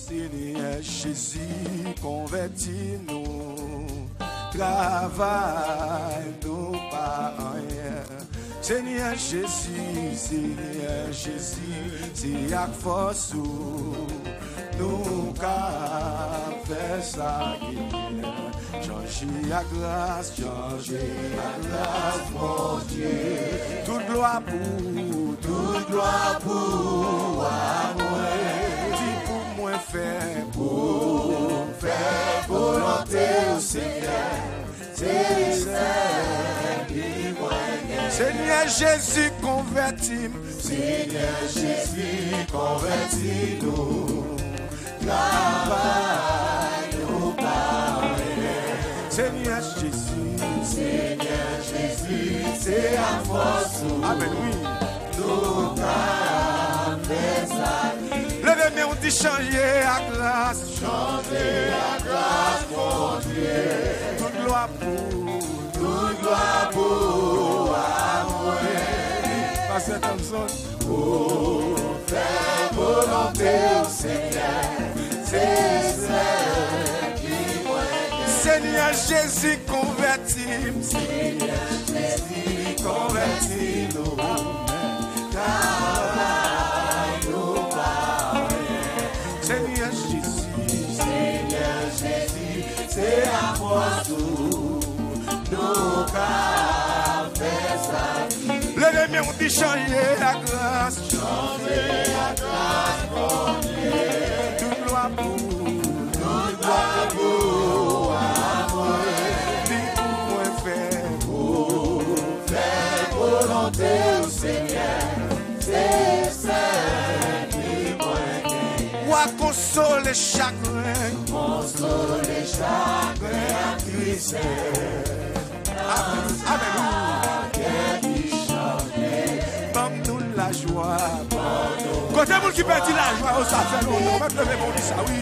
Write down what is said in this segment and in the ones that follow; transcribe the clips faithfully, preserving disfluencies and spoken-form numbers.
Seigneur Jésus, convertis-nous, travaille nous pas rien. Seigneur Jésus, Seigneur Jésus, c'est à force nous qu'à faire ça. Changer la grâce, changer la grâce, mon Dieu. Toute gloire pour, toute gloire pour à moi. Dis pour moi faire, pour faire volonté au Seigneur. Seigneur Jésus, convertis. Seigneur Jésus, convertis-nous. Travaille-nous par Seigneur Jésus, Seigneur Jésus, c'est à force. Amen, oui. Nous levez mais on dit changer à grâce. Changer à grâce, mon Dieu. Toute gloire pour, toute gloire pour à moi. Pas cette zone. Pour faire volonté au Seigneur, c'est ça. Seigneur Jésus, convertis. Seigneur Jésus, convertis-nous. Travaille-nous par Seigneur Jésus, Seigneur Jésus, c'est à moi tout. Nous qu'à faire ça. Levez-moi, on dit changer la grâce. Changer la grâce, mon Dieu. Toute gloire pour, toute gloire pour. Volonté au Seigneur, c'est ça qui moyen. Moi consoler chagrin, consoler chagrin à tristesse. Alléluia. Qui chante, donne-nous la joie. Côté monde qui perdit la joie, ça fait longtemps. Même lever mon dit ça, oui.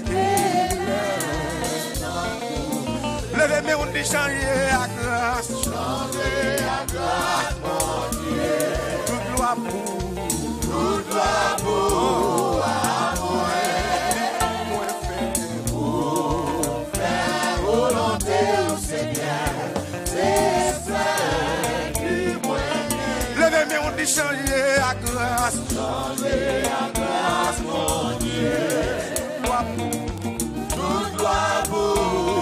Levez mais on dit changer à grâce. Changer à grâce, mon Dieu. Toute gloire pour, toute gloire pour à moi. Moi faire, pour faire volonté au Seigneur. C'est ça qui moyen. Levez mais on dit changer à grâce. Changer à grâce, mon Dieu. Toute gloire pour, toute gloire pour.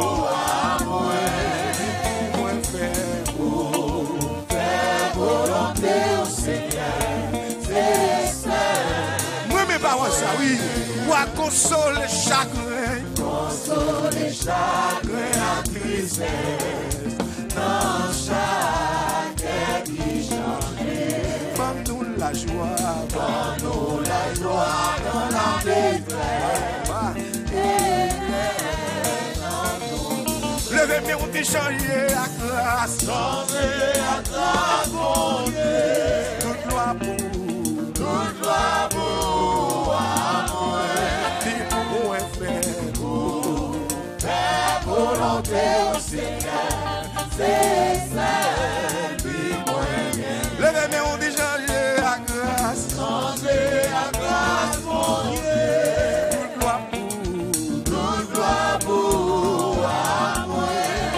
Ça oui, pour consoler chagrin, consoler chagrin à tristesse, dans chaque qui change, donne-nous la joie, donne-nous la joie dans la détresse. Levez mais on dit changer la grâce, changer la grâce, mon Dieu, toute gloire pour, toute gloire pour. Volonté au Seigneur, c'est ça qui moyen. Levez mais on dit changer la grâce. Changer la grâce, mon Dieu. Toute gloire pour, toute gloire pour à moi.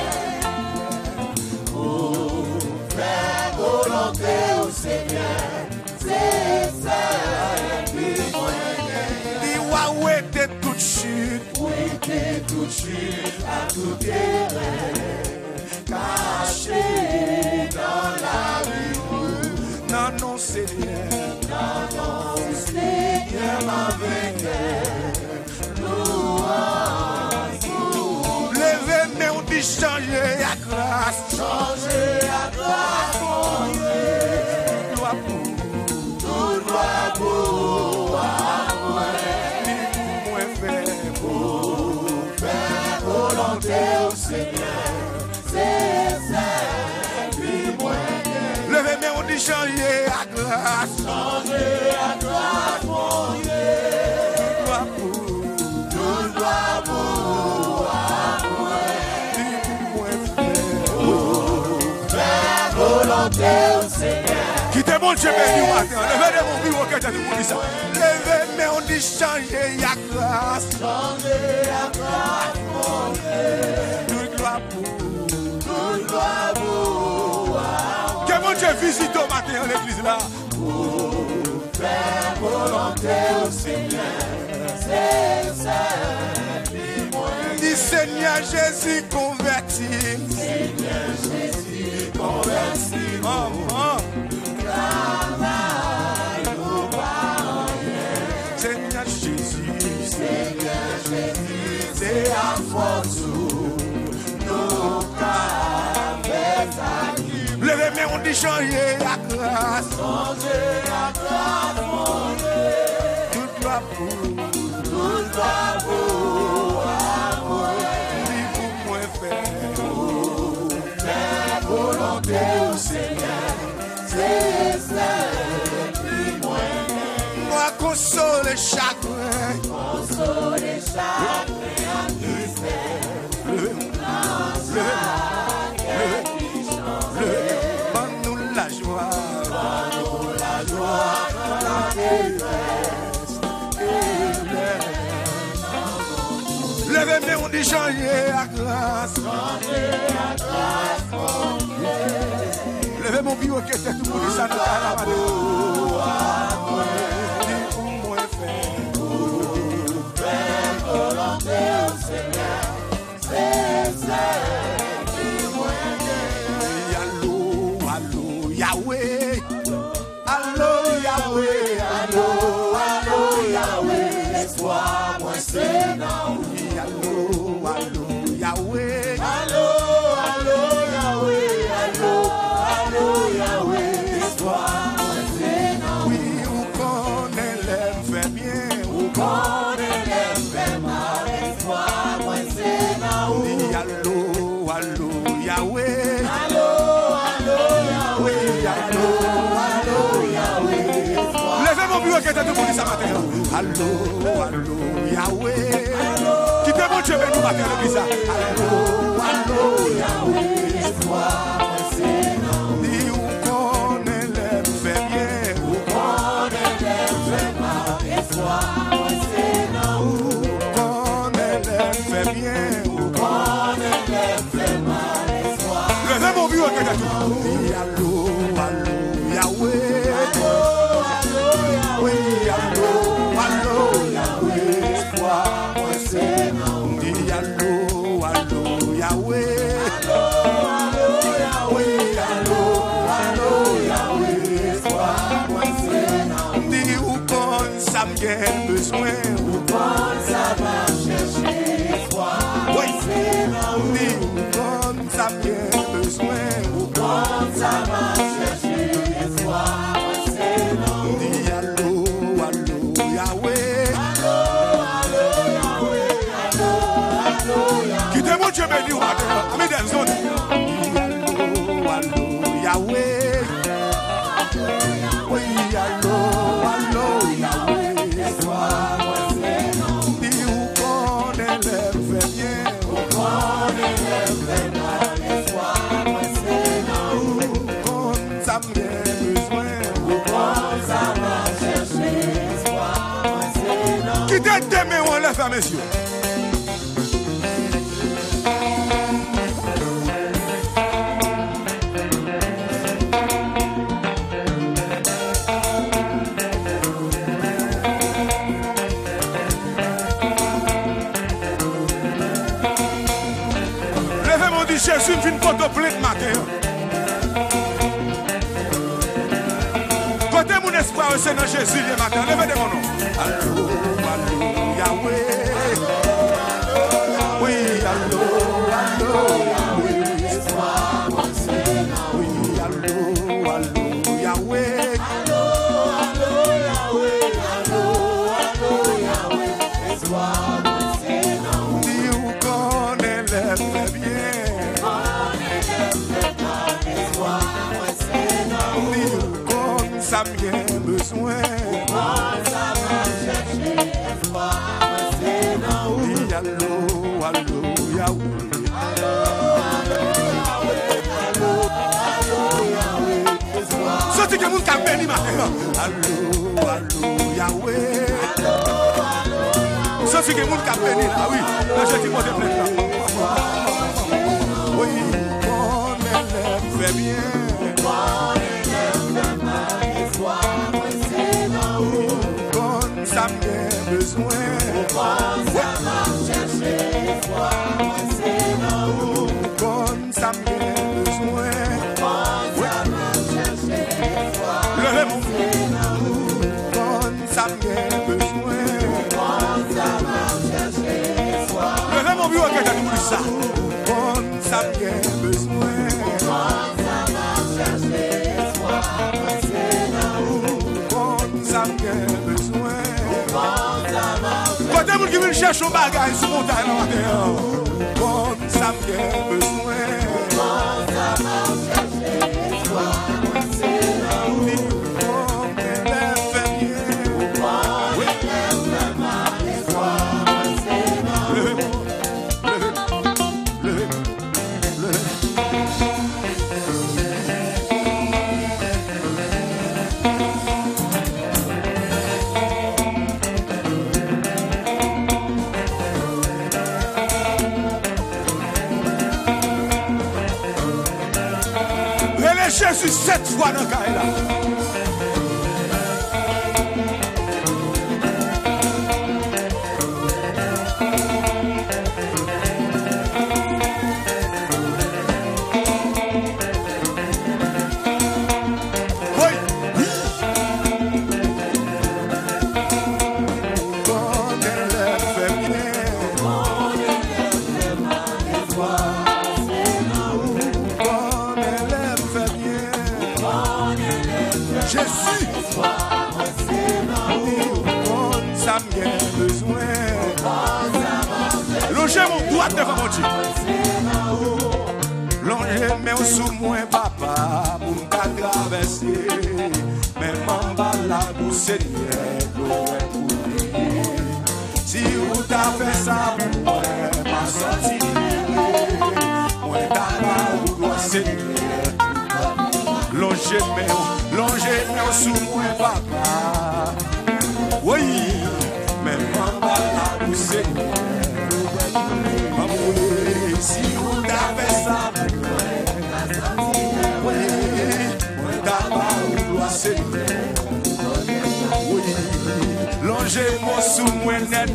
Pour faire volonté au Seigneur, c'est ça qui moyen. Dis où était toute chute, où était toute chute. À tout erreur, caché dans la rue. Non, non, Seigneur, non, non, Seigneur, ma vainqueur. Louange, levez, mais on dit changer la grâce. Changer la grâce, mon Dieu. Gloire pour, toute gloire pour à moi. Volonté au Seigneur, c'est ça qui moyen. Levez mais on dit changer la grâce. Changer la grâce, mon Dieu. Toute gloire pour, toute gloire pour à moi. Dis pour moi faire volonté au Seigneur. Qui te bon Dieu béni au matin. Levez mon bureau que tu as dit pour ça. Levez mains, on dit changer la grâce. Changer la grâce, mon Dieu. Toute gloire pour. Toute gloire pour. Que mon Dieu visite au matin à l'église là. Pour faire volonté au Seigneur. C'est ça. Dis Seigneur Jésus converti. Seigneur Jésus converti. Oh, oh. Travail nous pas rien. Seigneur Jésus. Seigneur Jésus, c'est à force nous qu'à faire ça. Levez mes on dit changer la grâce. Changer la grâce, mon Dieu. Toute gloire pour. Toute gloire pour amour. Dis pour moi faire. Pour faire volonté au Seigneur. C'est ça qui moi. Moi consoler chagrin. Consoler chacun à mystère. Levez-moi. Levez-moi. Donne-nous la joie. Donne-nous la joie dans la détresse. Levez mes on dit changer la grâce. Changer la grâce, mon Dieu. Levez mon bureau qui était tout pour les ça nous a la dis pour moi faire. Pour faire volonté au Seigneur. C'est ça qui moi Allô, allô, Yahweh. Allô, Yahweh. Allô, allô, Yahweh. Laisse-moi moi c'est dans oui. Allô, allô, Yahweh. Allô, allô, Yahweh. Allô, allô, Yahweh. Laisse-moi moi c'est dans Oui, où connaît l'aime fait bien. Où connaît l'aime fait mal. Laisse-moi moi c'est dans oui. Allô, allô, Yahweh. Allô, allô, Yahweh. Allô, allô, Yahweh. Levez mon bureau qui était tout pour les ça matin. Allô, allô, Yahweh. Qui te mon Dieu nous matin le bizarre. Allô, allô, Yahweh. Laisse-moi moi c'est dans oui. dis où connaît l'aime fait bien. Où connaît l'aime fait mal. Laisse-moi moi c'est dans oui. Connaît l'aime fait bien. Où connaît l'aime fait mal. Laisse-moi Levez mon bureau qui était tout. Dis allô, allô, Yahweh. Oui, allô, allô, Yahweh. Laisse-moi moi c'est dans oui. Dis allô, allô, Yahweh. Oui, allô, allô, Yahweh. Laisse-moi moi c'est dans oui. Dis où qu'on ça me gagne besoin. Où qu'on ça va chercher. Laisse-moi moi c'est dans oui. Dis où qu'on ça me gagne besoin. Où qu'on ça va chercher. Laisse-moi moi c'est dans oui. Dis allô, allô, Yahweh. Allô, allô, Yahweh. Allô, allô, Yahweh. Qui te mon Dieu béni ou matin. Amis des zones. Dis allô, allô, Yahweh. Oui, allô, allô, Yahweh. Laisse-moi moi c'est dans oui. Dis où qu'on élève bien. Où qu'on élève fait mal. Laisse-moi moi c'est dans oui. Qu'on ça me gagne besoin. Où qu'on ça va chercher. Laisse-moi moi c'est dans oui. Qui te demain on lève à mes yeux. Levez mon dit Jésus me fait une photo pleine matin. Côté mon espoir c'est dans Jésus le matin. Levez de mon nom. Allô, allô, Yahweh. Oui, allô, allô, Yahweh. Laisse-moi moi c'est dans oui. Oui, allô, allô, Yahweh. Allô, allô, Yahweh. Allô, allô, Yahweh. Laisse-moi moi c'est dans oui. Dis où qu'on élève bien. On élève fait mal. Laisse-moi moi c'est dans oui. Dis où qu'on ça me gagne besoin. On ça va chercher. Laisse-moi moi c'est dans oui. Dis allô, allô, Yahweh. Allô, allô, Yahweh. Allô, allô, Yahweh. Laisse-moi Sorti que mon cap béni matin. Allô, allô, Yahweh. Ça, c'est que les gens qui ont béni là, oui. Là, j'ai dit, moi, je plaît là. Oui, mon élève fait bien. Mon élève fait mal, et foi, moi, c'est là où. Quand ça m'a besoin. Quand ça m'a cherché, et foi, moi, c'est là où. Quand ça m'a besoin. Quand ça m'a cherché, et foi, moi, c'est là où. Quand ça m'a besoin. Quand ça m'a cherché, et foi, levez mon bureau, quelqu'un nous dit ça. Quand ça m'a besoin. Quand ça m'a cherché, et foi, moi, c'est là où. Quand ça m'a besoin. Quand ça m'a cherché. Quand vous qui veulent chercher un bagage sur mon montagne en terre. Quand ça m'a besoin. Quand ça m'a cherché, et foi, moi, c'est là où. Quand elle fait bien. Quand elle fait mal, et foi, moi, c'est là où. Levez-moi, levez-moi, levez-moi, levez-moi. Relais Jésus sept fois dans le cas là. Oui, oui. Quand elle fait bien. Quand elle fait mal, et foi, c'est là où. Quand elle fait bien. Quand elle fait Jésus. Quand ça m'a besoin. Longez mon doigt devant mon Dieu. Longez mes sous moi, papa, pour me traverser. Même en bas la bouche, Seigneur, l'aurait coulé. Si vous t'avez fait ça pour moi, ma sortie, moi t'as pas ou Seigneur. Longez mes, longez mes sous moi, papa. Oui, même en bas la bouche, Seigneur. Si vous t'avez ça pour moi, oui, moi t'as pas ou gloire, Seigneur. Oui, longez mon sous moi, net.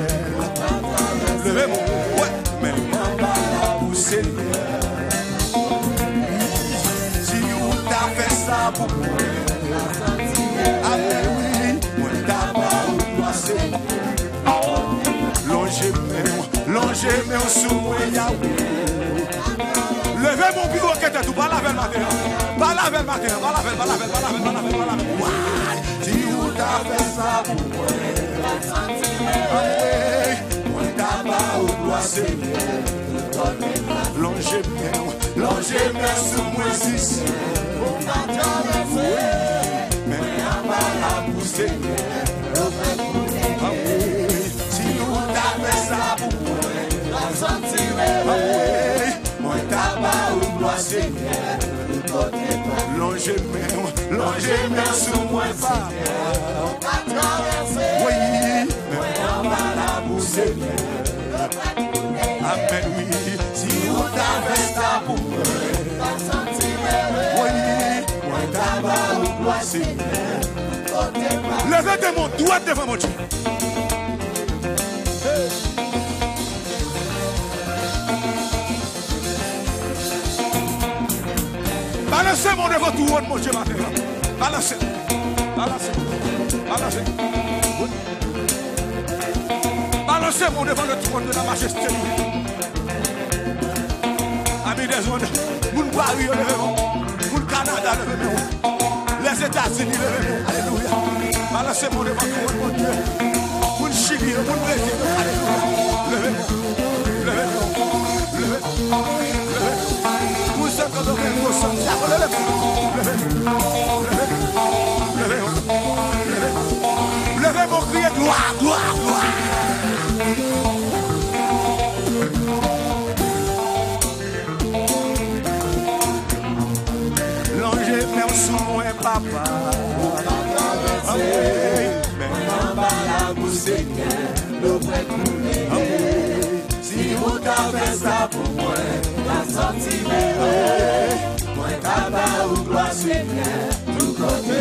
Levez mon, ouais, même en bas la bouche, Seigneur. Si vous t'avez ça pour moi, ah oui, moi t'as pas ou gloire, Seigneur. Longez mes, longez mes sous moi, Yahweh. Levez mon bureau qui était tout, pas la veille matin. Pas la veille matin, pas la veille, pas la veille, pas la veille, pas la veille, pas la veille. Si vous t'avez ça pour moi, moi t'as pas ou gloire, Seigneur. Longez mes, longez mes sous moi, ici. Mais à pas la bouche, Seigneur. Si vous t'avez ça pour moi, moi t'as pas ou gloire, Seigneur. Longez mes, longez mes sous moi, papa. Oui, mais en bas la bouche, Seigneur. Amen, oui. Si vous t'avez ça pour moi, oui, moi t'as pas ou gloire, Seigneur. Levez de mon doigt devant mon Dieu. Balancez mon devant tout haut, mon Dieu, matin. Balancez, balancez, balancez. Oui. Balancez mon devant le trône de la majesté. Amis des ondes, mon Paris, levez-moi. Mon Canada, levez-moi. Les États-Unis, levez-moi. Alléluia. Balancez mon devant tout haut, mon Dieu. Mon Chili, mon Brésil, alléluia. Levez-moi, levez-moi, levez-moi, levez-moi. Vous êtes dans le même sens. Levez mon cri de gloire, gloire, gloire. Longez mes sous moi, papa. Si vous t'avez ça pour moi, la sortie m'est moi t'as ou gloire Seigneur, tout côté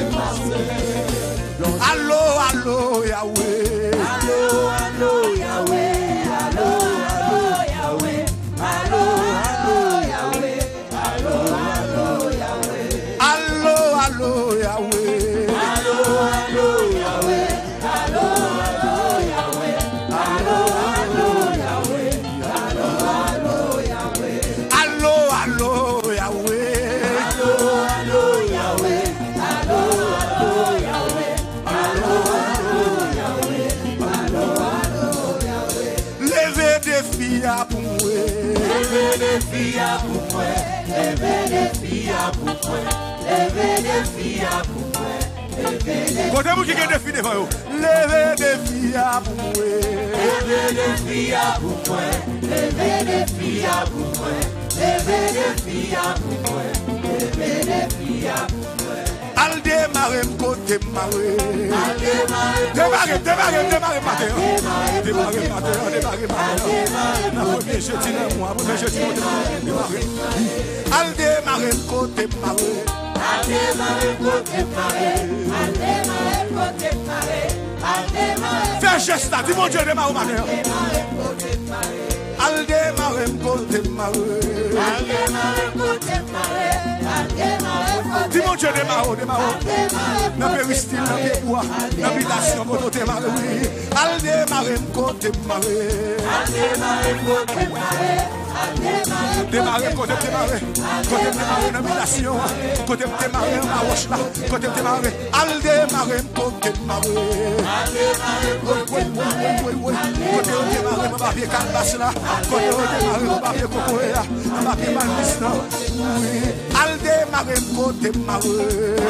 passé. Allo, allo, Yahweh. Allo, allo, Yahweh. Allo, allo, Yahweh. Allo, allo, Yahweh. Allo, allo, Yahweh. Allo, allo, Yahweh. Allo, allo, Yahweh. Allo, allo, Yahweh. Allo, allo, Yahweh. Allo, allo, Yahweh. Allo, allo, Yahweh. Allo, allo, Yahweh. Allo, allo, Yahweh. Allo, allo, Yahweh. Allo, allo, Yahweh. Levez des filles pour moi. Levez des filles pour moi. Levez des filles pour moi. Levez des filles pour moi. Levez des Côté vous qui avez des filles devant vous. Levez des filles pour moi. Levez des filles pour moi. Levez des filles pour moi. Levez des filles pour moi. Levez des filles pour moi. Al démarrer côté maré. Al démarrer. Démarrer, démarrer, démarrer matin. Démarrer matin, démarrer matin. Na premier jeudi le mois, premier jeudi démarrer. Al démarrer côté maré. Al démarrer côté maré. Al démarrer côté maré. Al démarrer. Fais geste là, dis mon Dieu démarrer matin. Démarrer côté maré. Al démarrer côté maré. Al démarrer côté maré. Al démarrer côté. Dis mon Dieu démarrer, démarrer. Dans le péristyle, dans le bois, dans l'habitation, quand on démarre, oui. Al démarrer côté maré. Al démarrer côté maré. Al démarrer. Démarrer côté démarrer. Côté démarrer dans l'habitation. Côté démarrer dans la roche là. Côté démarrer. Al démarrer côté maré. Al démarrer côté maré. Oui, oui, oui. Côté démarrer dans papier canvas là. Côté démarrer dans papier cocoé là. Dans papier malvis là. Oui. Al démarrer côté maré.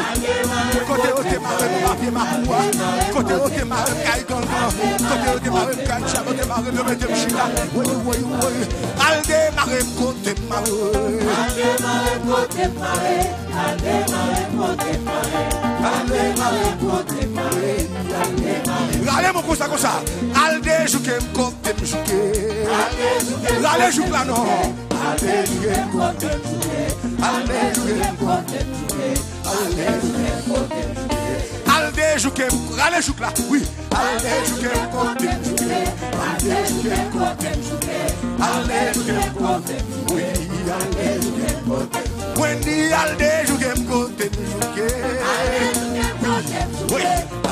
Côté démarrer dans papier macoua. Côté démarrer caïgan. Côté démarrer cancha. Côté démarrer de mettre chila. Oui, oui, oui. Al démarrer côté maré. Al démarrer côté maré. Al démarrer côté maré. Al démarrer côté maré. Al démarrer. Allez mon comme ça comme ça. Alde jouke côté jouke. Allez joue là non. Alde jouke côté jouke. Alde jouke côté jouke. Alde jouke côté jouke. Alde jouke, allez joue là. Oui. Alde jouke côté jouke. Alde jouke côté jouke. Alde jouke côté. Oui, alde jouke côté. Wendy alde jouke côté jouke. Oui.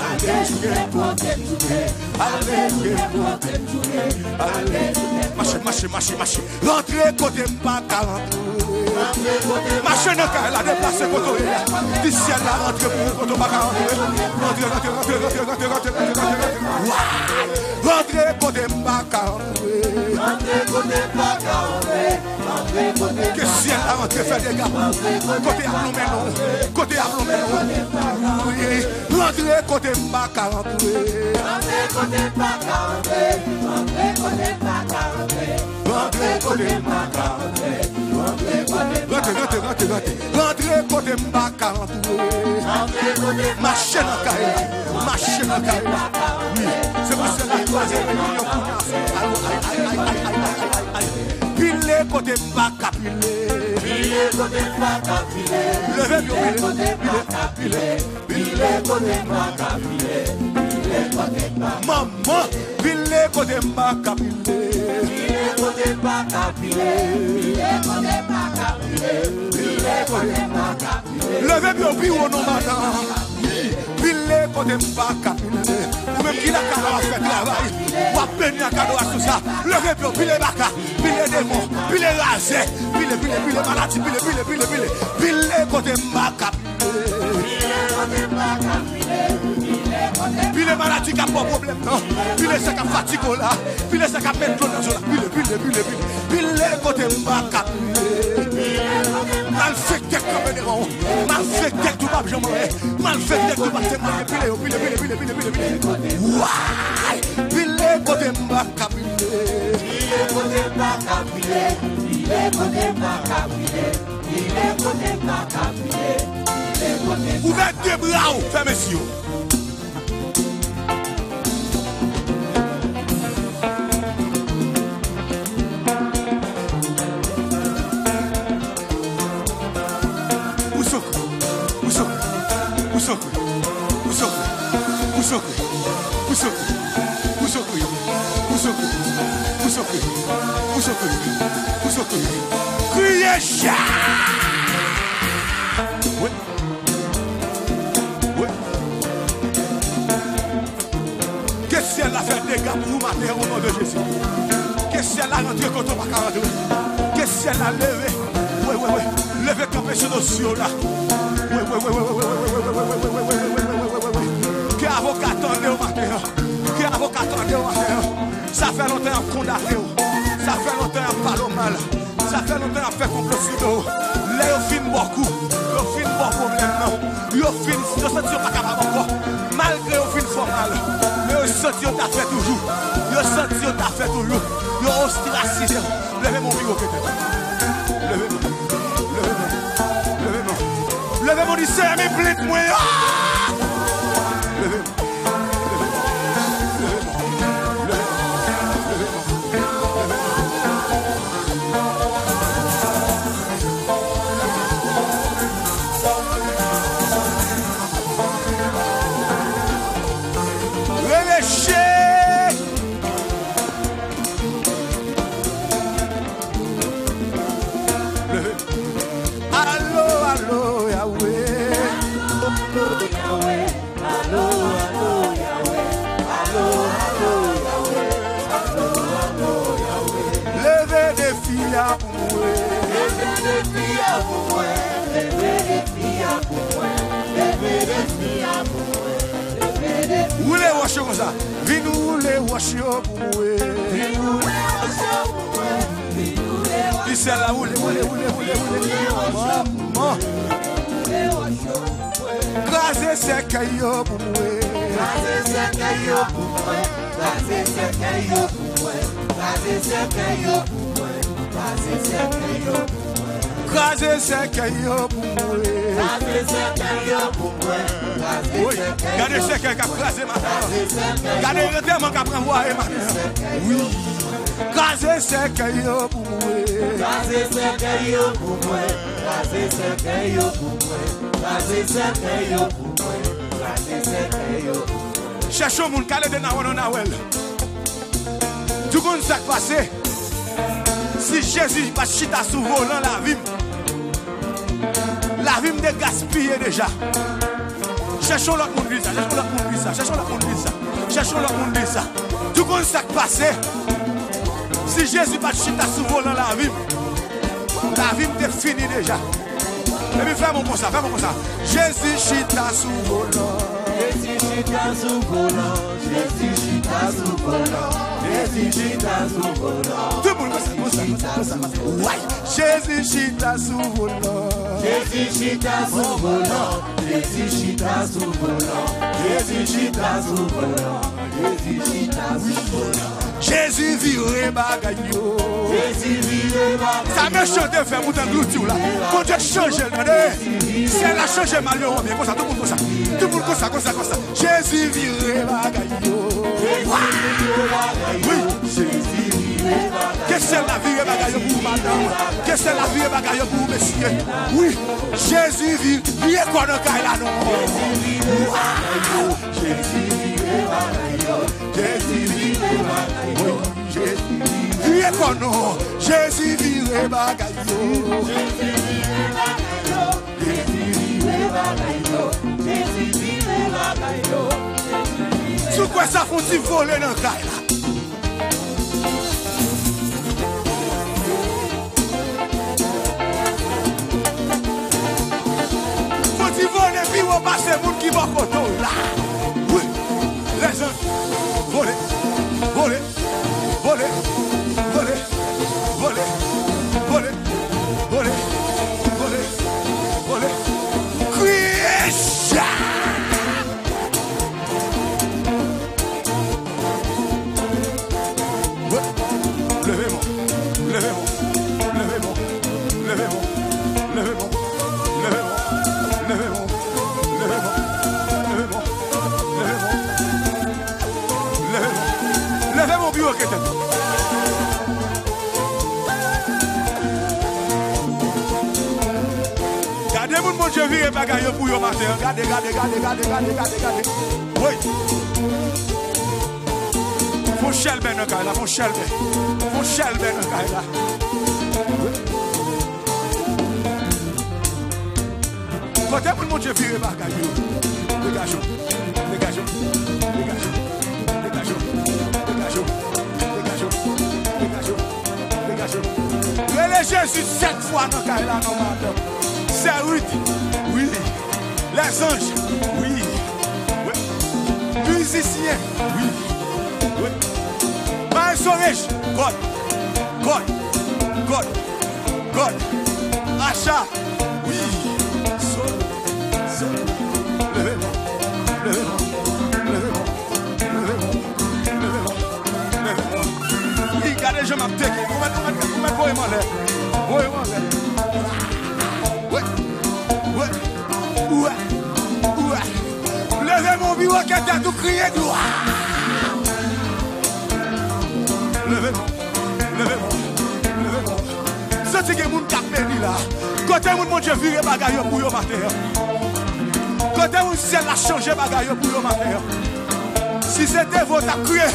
Marche, marche, marche, marche. Rentrez côté pas quarante. Marche dans le la déplacer côté. D'ici à la rentrée pour côté pas quarante. Rentrez, rentrez, rentrez, rentrez, rentrez, rentrez, rentrez. Rentrez côté pas quarante. Rentrez côté pas quarante. Rentrez côté. Que si elle a rentré fait des gars. Côté à plomber non. Côté à plomber non. Oui. Rentrez côté pas quarante. Rentrez côté pas quarante. Rentrez côté pas quarante. Rentrez côté pas quarante. Rentrez côté. Rentrez, rentrez, rentrez, rentrez. Rentrez côté pas quarante. Rentrez côté. Marchez dans le cahier. Marchez dans le cahier. Oui. C'est pour ça que la troisième réunion pour pile côté pas capilé. Pile côté pas capilé. Levez bien pile côté pas capilé. Pile côté pas capilé. Pile côté pas. Maman, pile côté pas capilé. Pile côté pas capilé. Pile côté pas capilé. Pile côté pas capilé. Levez bien bien au nom madame. Pile côté pas capilé. Ou même qui la cadeau à faire travail. Ou à peine la cadeau à tout ça. Levez bien pile baka, pile démon, pile rasé, pile pile pile maladie, pile pile pile pile. Pile côté pas capilé. Pile maladie qui a pas problème non. Pile ça qui a fatigue là. Pile ça qui a mettre dans zone. Pile pile pile pile. Pile côté pas capilé. Mal fait que caméléron. Mal fait que tout pas jamais. Mal fait que tout pas témoigner. Pile pile pile pile pile pile. Ouah! Pile côté pas capilé. Pile côté pas capilé. Pile côté pas capilé. Pile côté pas capilé. Ouvrez des bras, fermez les yeux. pousse au cri, pousse au cri, pousse au cri. Criez chat. Oui. Oui. Que ciel a fait des dégâts pour vous mater au nom de Jésus. Que ciel a rentré quand on va rentrer. Que ciel a levé. Oui, oui, oui. Levez camper sur nos cieux là. Oui, oui, oui, oui, oui, oui, oui, oui, oui, oui, oui, oui, oui. Que avocat attendait au matin. Que avocat attendait au matin. Ça fait longtemps qu'on condamné. Ça fait longtemps qu'on parle mal. Ça fait longtemps qu'on fait complot sur nous. Là, ils filment beaucoup. Ils filment beaucoup problème. Ils filment. Ils sentent pas capable encore. Malgré qu'ils filment fort mal. Mais ils sentent qu'ils t'a fait toujours. Ils sentent qu'ils t'a fait toujours. Ils ostracisé. Levez mon bureau peut-être. Levez-moi. Levez-moi. Levez-moi. Levez-moi du sein, mais bled moi. Levez-moi. Où les wash comme ça? Viens-nous les wash pour moi. Viens-nous les wash pour moi. Viens-nous les wash. Qui c'est là où les où les où les où les où les maman. Graser c'est caillou pour moi. Graser c'est caillou pour moi. Graser c'est caillou pour moi. Graser c'est caillou pour moi. Graser c'est caillou pour moi. Graser c'est caillou pour moi. Graser c'est caillou pour moi. Oui, regardez ce qui a crasé ma femme. Regardez le thème qui a pris moi et ma femme. Oui, crasé ce qui a pour moi. Crasé ce qui a pour moi. Crasé ce qui a pour moi. Crasé ce qui a pour moi. Crasé ce qui a pour moi. Cherchons mon calé de Nawel Nawel. Tout le monde s'est passé. Si Jésus pas chita sous volant la vie, la vie me gaspillée déjà. Cherchons l'autre monde ça, cherchons l'autre monde ça, cherchons l'autre monde ça, cherchons l'autre monde ça. Tout comme ça passé. Si Jésus pas chita sous volant la vie, la vie me fini déjà. Et puis fais-moi comme ça, fais-moi comme ça. Jésus chita sous volant. Jésus chita sous volant. Jésus chita sous volant. Jésus chita sous volant. Tout le monde comme ça, comme ça, comme ça, comme ça. Ouais. Jésus chita sous volant. Jésus chita sous volant. Jésus chita sous volant. Jésus chita sous volant. Jésus chita sous volant. Jésus vire bagayo. Jésus vire bagayo. Ça me chante de faire pour t'engloutir là. Mon Dieu change, attendez. C'est la changer malheur bien comme ça, tout le monde comme ça. Tout le monde comme ça, comme ça, comme ça. Jésus vire bagayo. Oui, Jésus vire bagayo. Qu'est-ce que la vie bagayo pour madame? Qu'est-ce que la vie bagayo pour monsieur? Oui, Jésus vire. Lui est quoi dans le là non? Jésus vire bagayo. Jésus vire bagayo. Jésus vire bagayo. Jésus vire bagayo. Jésus vire bagayo. Jésus vire bagayo. Jésus vire bagayo. Sous quoi ça faut-il voler dans le caille là? Faut-il voler puis on passe le monde qui va côté là? Oui, les gens, voler, voler, voler, voler, voler, voler, voler, voler, voler, crier ça! Levez-moi, levez-moi, levez-moi, levez-moi, levez-moi, levez-moi, levez-moi, levez-moi, levez-moi, levez-moi, levez mon bureau que t'as. Gardez mon mon Dieu vire bagaille pour yo matin. Gardez, gardez, gardez, gardez, gardez, gardez, gardez. Oui. Fon chelbe nan kay la, fon chelbe. Fon chelbe nan kay la. Côté pour mon Dieu virer bagay yo. Dégageons. Dégageons. Dégageons. Dégageons. Dégageons. Dégageons. Dégageons. Dégageons. Relais Jésus sept fois dans kay la non madame. C'est Ruth. Oui. Les anges. Oui. Oui. Musiciens. Oui. Oui. Maïs Orange. God. God. God. God. Achat. Oui. Levez-moi, levez-moi, levez-moi, levez-moi, levez-moi, levez-moi. Oui, regardez, je m'applique. Vous mettez, vous mettez, vous mettez, vous mettez, vous mettez. Ouais, ouais, ouais, ouais. Levez mon bureau qui a tout crié gloire. Levez-moi, levez-moi, levez-moi. C'est ce que mon cap béni là. Côté mon Dieu viré bagaille pour yo matin. Côté où ciel a changé bagaille pour le matin. Si c'était votre à crier.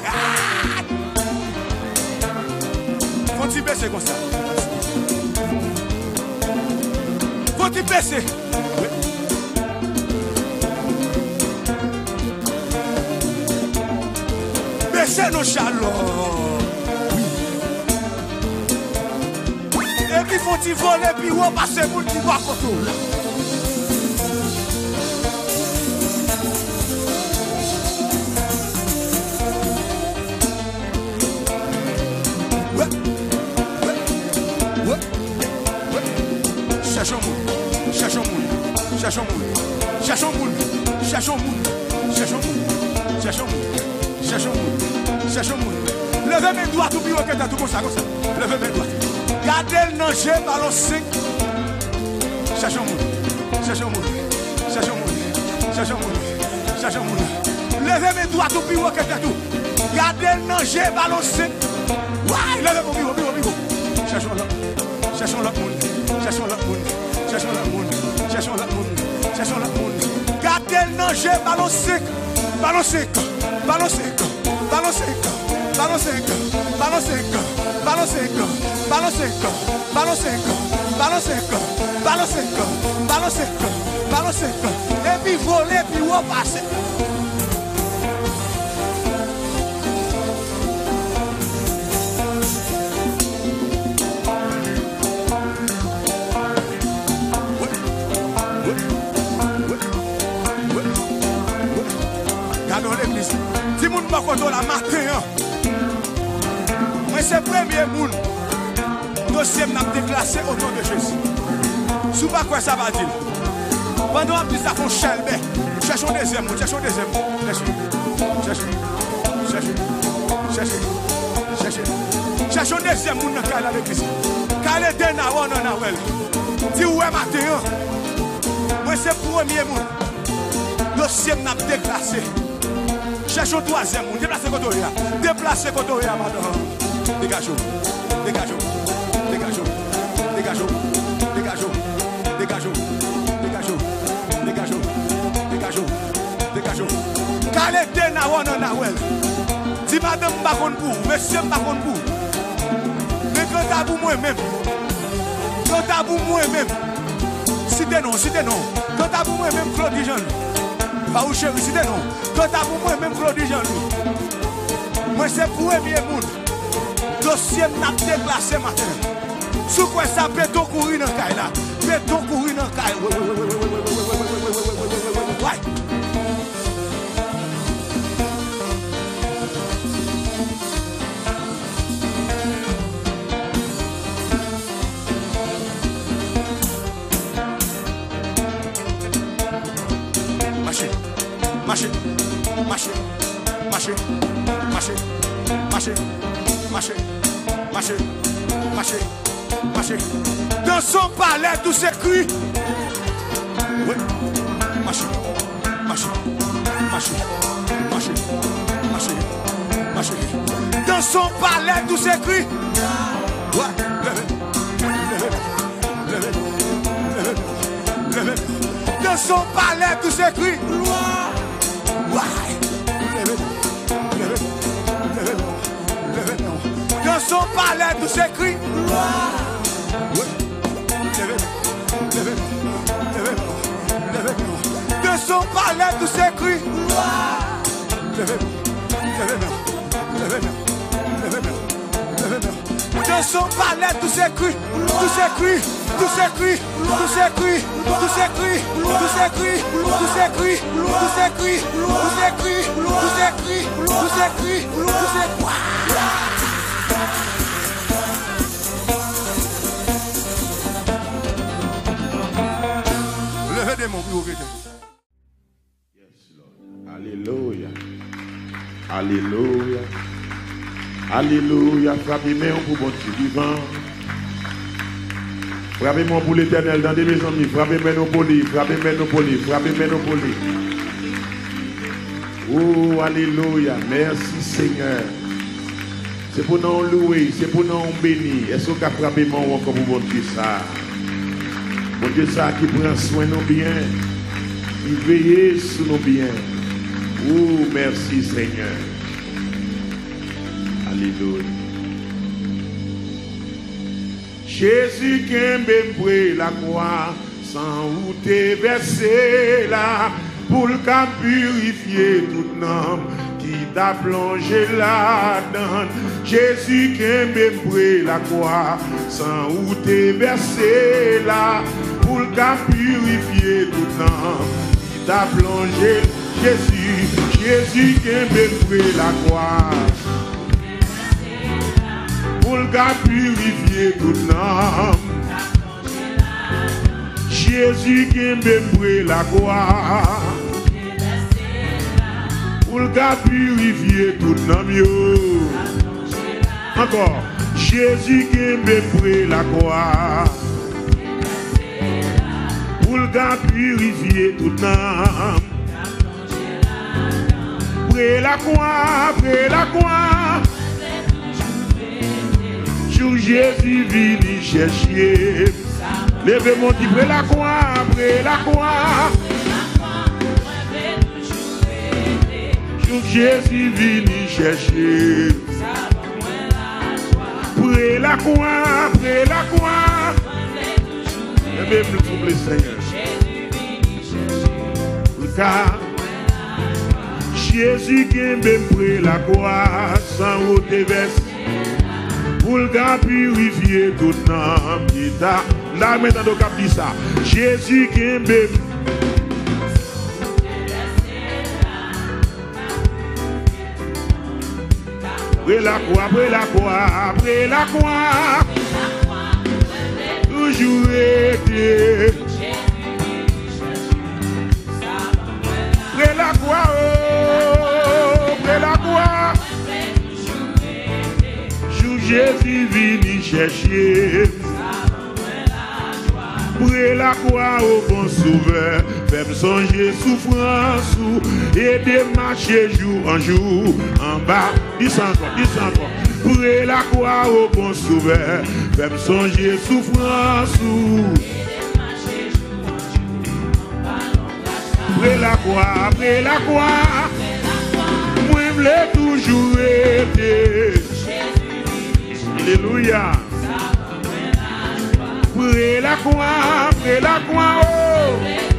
Faut-il baisser comme ça? Faut-il baisser? Oui. Baisser nos chaleurs. Oui. Et puis faut-il voler, puis on passe pour qui va contrôler. Cherchons moun, cherchons moun, cherchons moun, cherchons moun, cherchons moun, cherchons moun, cherchons moun, cherchons moun, cherchons moun. Levez mes doigts tout plus haut que t'as tout comme ça, comme ça. Levez mes doigts. Gardez le nager, ballon cinq. Cherchons moun, cherchons moun, cherchons moun, cherchons moun, cherchons moun. Levez mes doigts tout plus haut que t'as tout. Gardez le nager, ballon cinq. Ouais, levez mon bureau, bureau, bureau. Cherchons l'autre, cherchons l'autre monde. Cherchons l'autre monde, cherchons l'autre monde, cherchons l'autre monde, cherchons l'autre monde. Gardez le nager, ballon sec, ballon sec, ballon sec, ballon sec, ballon sec, ballon sec, ballon sec, ballon sec, ballon sec, ballon sec, ballon sec, ballon sec, ballon sec, et puis voler, puis repasser. Si moun pa koto la matin, moi c'est premier moun, dossier m'a déclassé au nom de Jésus. Sous pas quoi ça va dire. Pendant un petit ça font chelbe, cherchons deuxième moun, cherchons deuxième moun, cherchons, cherchons, cherchons, cherchons, cherchons deuxième moun dans la l'église. Car les deux n'a pas non nawel. Si ouais matin, moi c'est premier moun, dossier m'a déclassé. Cherchons troisième monde, déplacez Kotoria, déplacez Kotoria, madame. Dégageons, dégageons, dégageons, dégageons, dégageons, dégageons, dégageons, dégageons, dégageons, dégageons. Calais n'a pas non nawel. Si madame pas contre vous, monsieur pas contre vous. Mais quand à vous moi-même, quand à vous moi-même, citez non, citez non. Quand à vous moi-même, Claude Jean. Pas où chérie, citez non. Quand à vous moi-même, Claude Jean. Moi, c'est pour premier monde. Dossier n'a déclassé matin. Sous quoi ça peut tout courir dans le caille là? Peut tout courir dans le caille. Ouais. Marchez, marchez, marchez, marchez, marchez, marchez, marchez, marchez, marchez, marchez. Dans son palais, tout s'écrit. Oui, marchez, marchez, marchez, marchez, marchez, marchez. Dans son palais, tout s'écrit. Ouais, levez, levez, levez, levez, levez. Dans son palais, tout s'écrit. Ouais, levez, levez, levez. son palais tout s'écrit. De son palais tout s'écrit. De son palais tout s'écrit. Tout s'écrit. Tout s'écrit. Tout s'écrit. Tout s'écrit. Tout s'écrit. Tout s'écrit. Tout s'écrit. Tout s'écrit. Tout s'écrit. Tout s'écrit. Tout s'écrit. Levez des mots, vous Yes, Lord. Alléluia. Alléluia. Alléluia. Frappez-moi pour bon Dieu vivant. Frappez-moi pour l'éternel dans des mes amis. Frappez-moi nos polis. Frappez-moi nos polis. Frappez-moi nos polis. Oh, alléluia. Merci Seigneur. C'est pour nous louer. C'est pour nous bénir. Est-ce que vous avez frappé moi encore pour bon Dieu ça? Bon Dieu ça qui prend soin de nos biens. Qui veille sur nos biens. Oh, merci Seigneur. Alléluia. Jésus qui aime la croix, sans où t'es versé là, pour le cas purifier tout homme qui t'a plongé là-dedans. Jésus qui aime la croix, sans où t'es versé là, pour le cas purifier tout homme qui t'a plongé. Jésus, Jésus qui aime la croix. Pour le gars purifier tout l'âme. Jésus qui aime la croix. Pour le gars purifier tout l'âme. Encore. Jésus qui aime la croix. Pour le gars purifier tout l'âme. Près la croix, près la croix. Jésus vini chercher. Levez mon dit près la croix, près la croix. Jésus vini chercher. Près la croix, près la croix. Levez le souple Seigneur. Car Jésus qui aime près la croix, sans haute veste. Pour le gars purifier tout l'âme qui t'a. Là maintenant on cap dit ça. Jésus qui aime. Après la croix, après la croix, après la croix. Toujours été. Après la croix, oh, après la croix. Jésus vini chercher. Près la croix au bon sauveur. Fais-moi songer souffrance et démarcher jour en jour. En bas, dis encore, dis encore. Près la croix au bon sauveur. Fais-moi songer souffrance. Près la croix, près la croix. Moi, je l'ai toujours été. Alléluia. Près la croix, près la croix, oh.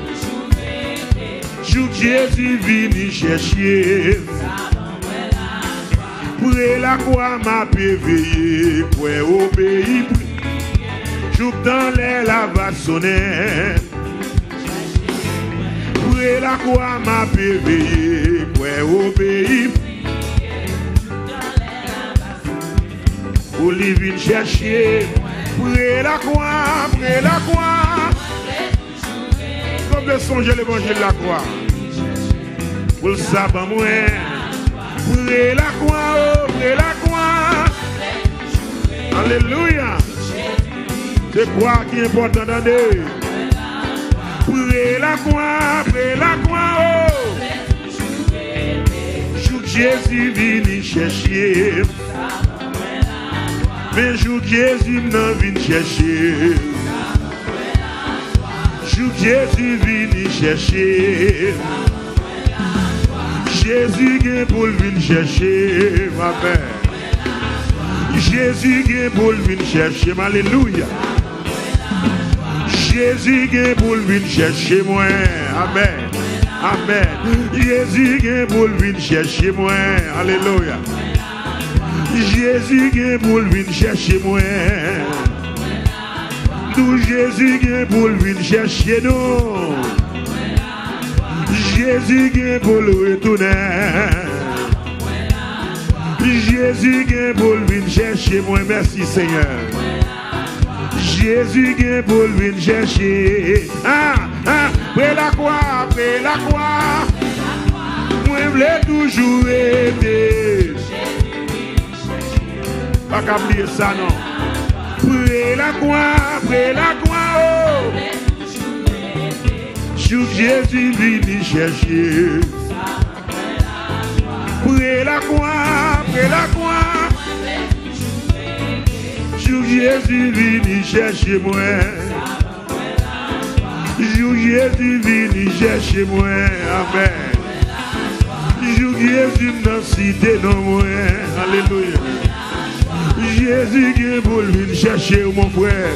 Jour Jésus vini chercher. Près la croix m'a éveillé, pour obéir. Jour dans l'air la va sonner. Près la croix m'a éveillé, pour obéir. Olivier chercher, près la croix, près la croix. Comme de songer l'évangile de la croix. Pour le sabbat, moi, près la croix, oh, près la croix. Alléluia. C'est quoi qui est important d'entendre? Près la croix, près la croix, oh. Jésus vini chercher. Mais jour Jésus n'a vini chercher. Jour Jésus vini chercher. Jésus vient pour venir chercher ma mère. Jésus qui est pour venir chercher, alléluia. Jésus qui est pour venir chercher moi, amen, amen. Jésus qui est pour venir chercher moi, alléluia. Jésus qui est pour venir chercher moi. Nous Jésus qui est pour venir chercher nous. Jésus qui est pour le retourner. Jésus qui est pour venir chercher moi, merci Seigneur. Jésus qui est pour venir chercher. Ah, ah, après la croix, après la croix. Moi, je voulais toujours aider. Pas qu'à oublier ça, non. Après la croix, après la croix, oh. Jésus vient chercher. Après la croix, après la croix. Jésus vient chercher moi. Jésus vient chercher moi. Amen. Jésus dans cité non moi. Alléluia. Jésus qui est pour venir chercher mon frère.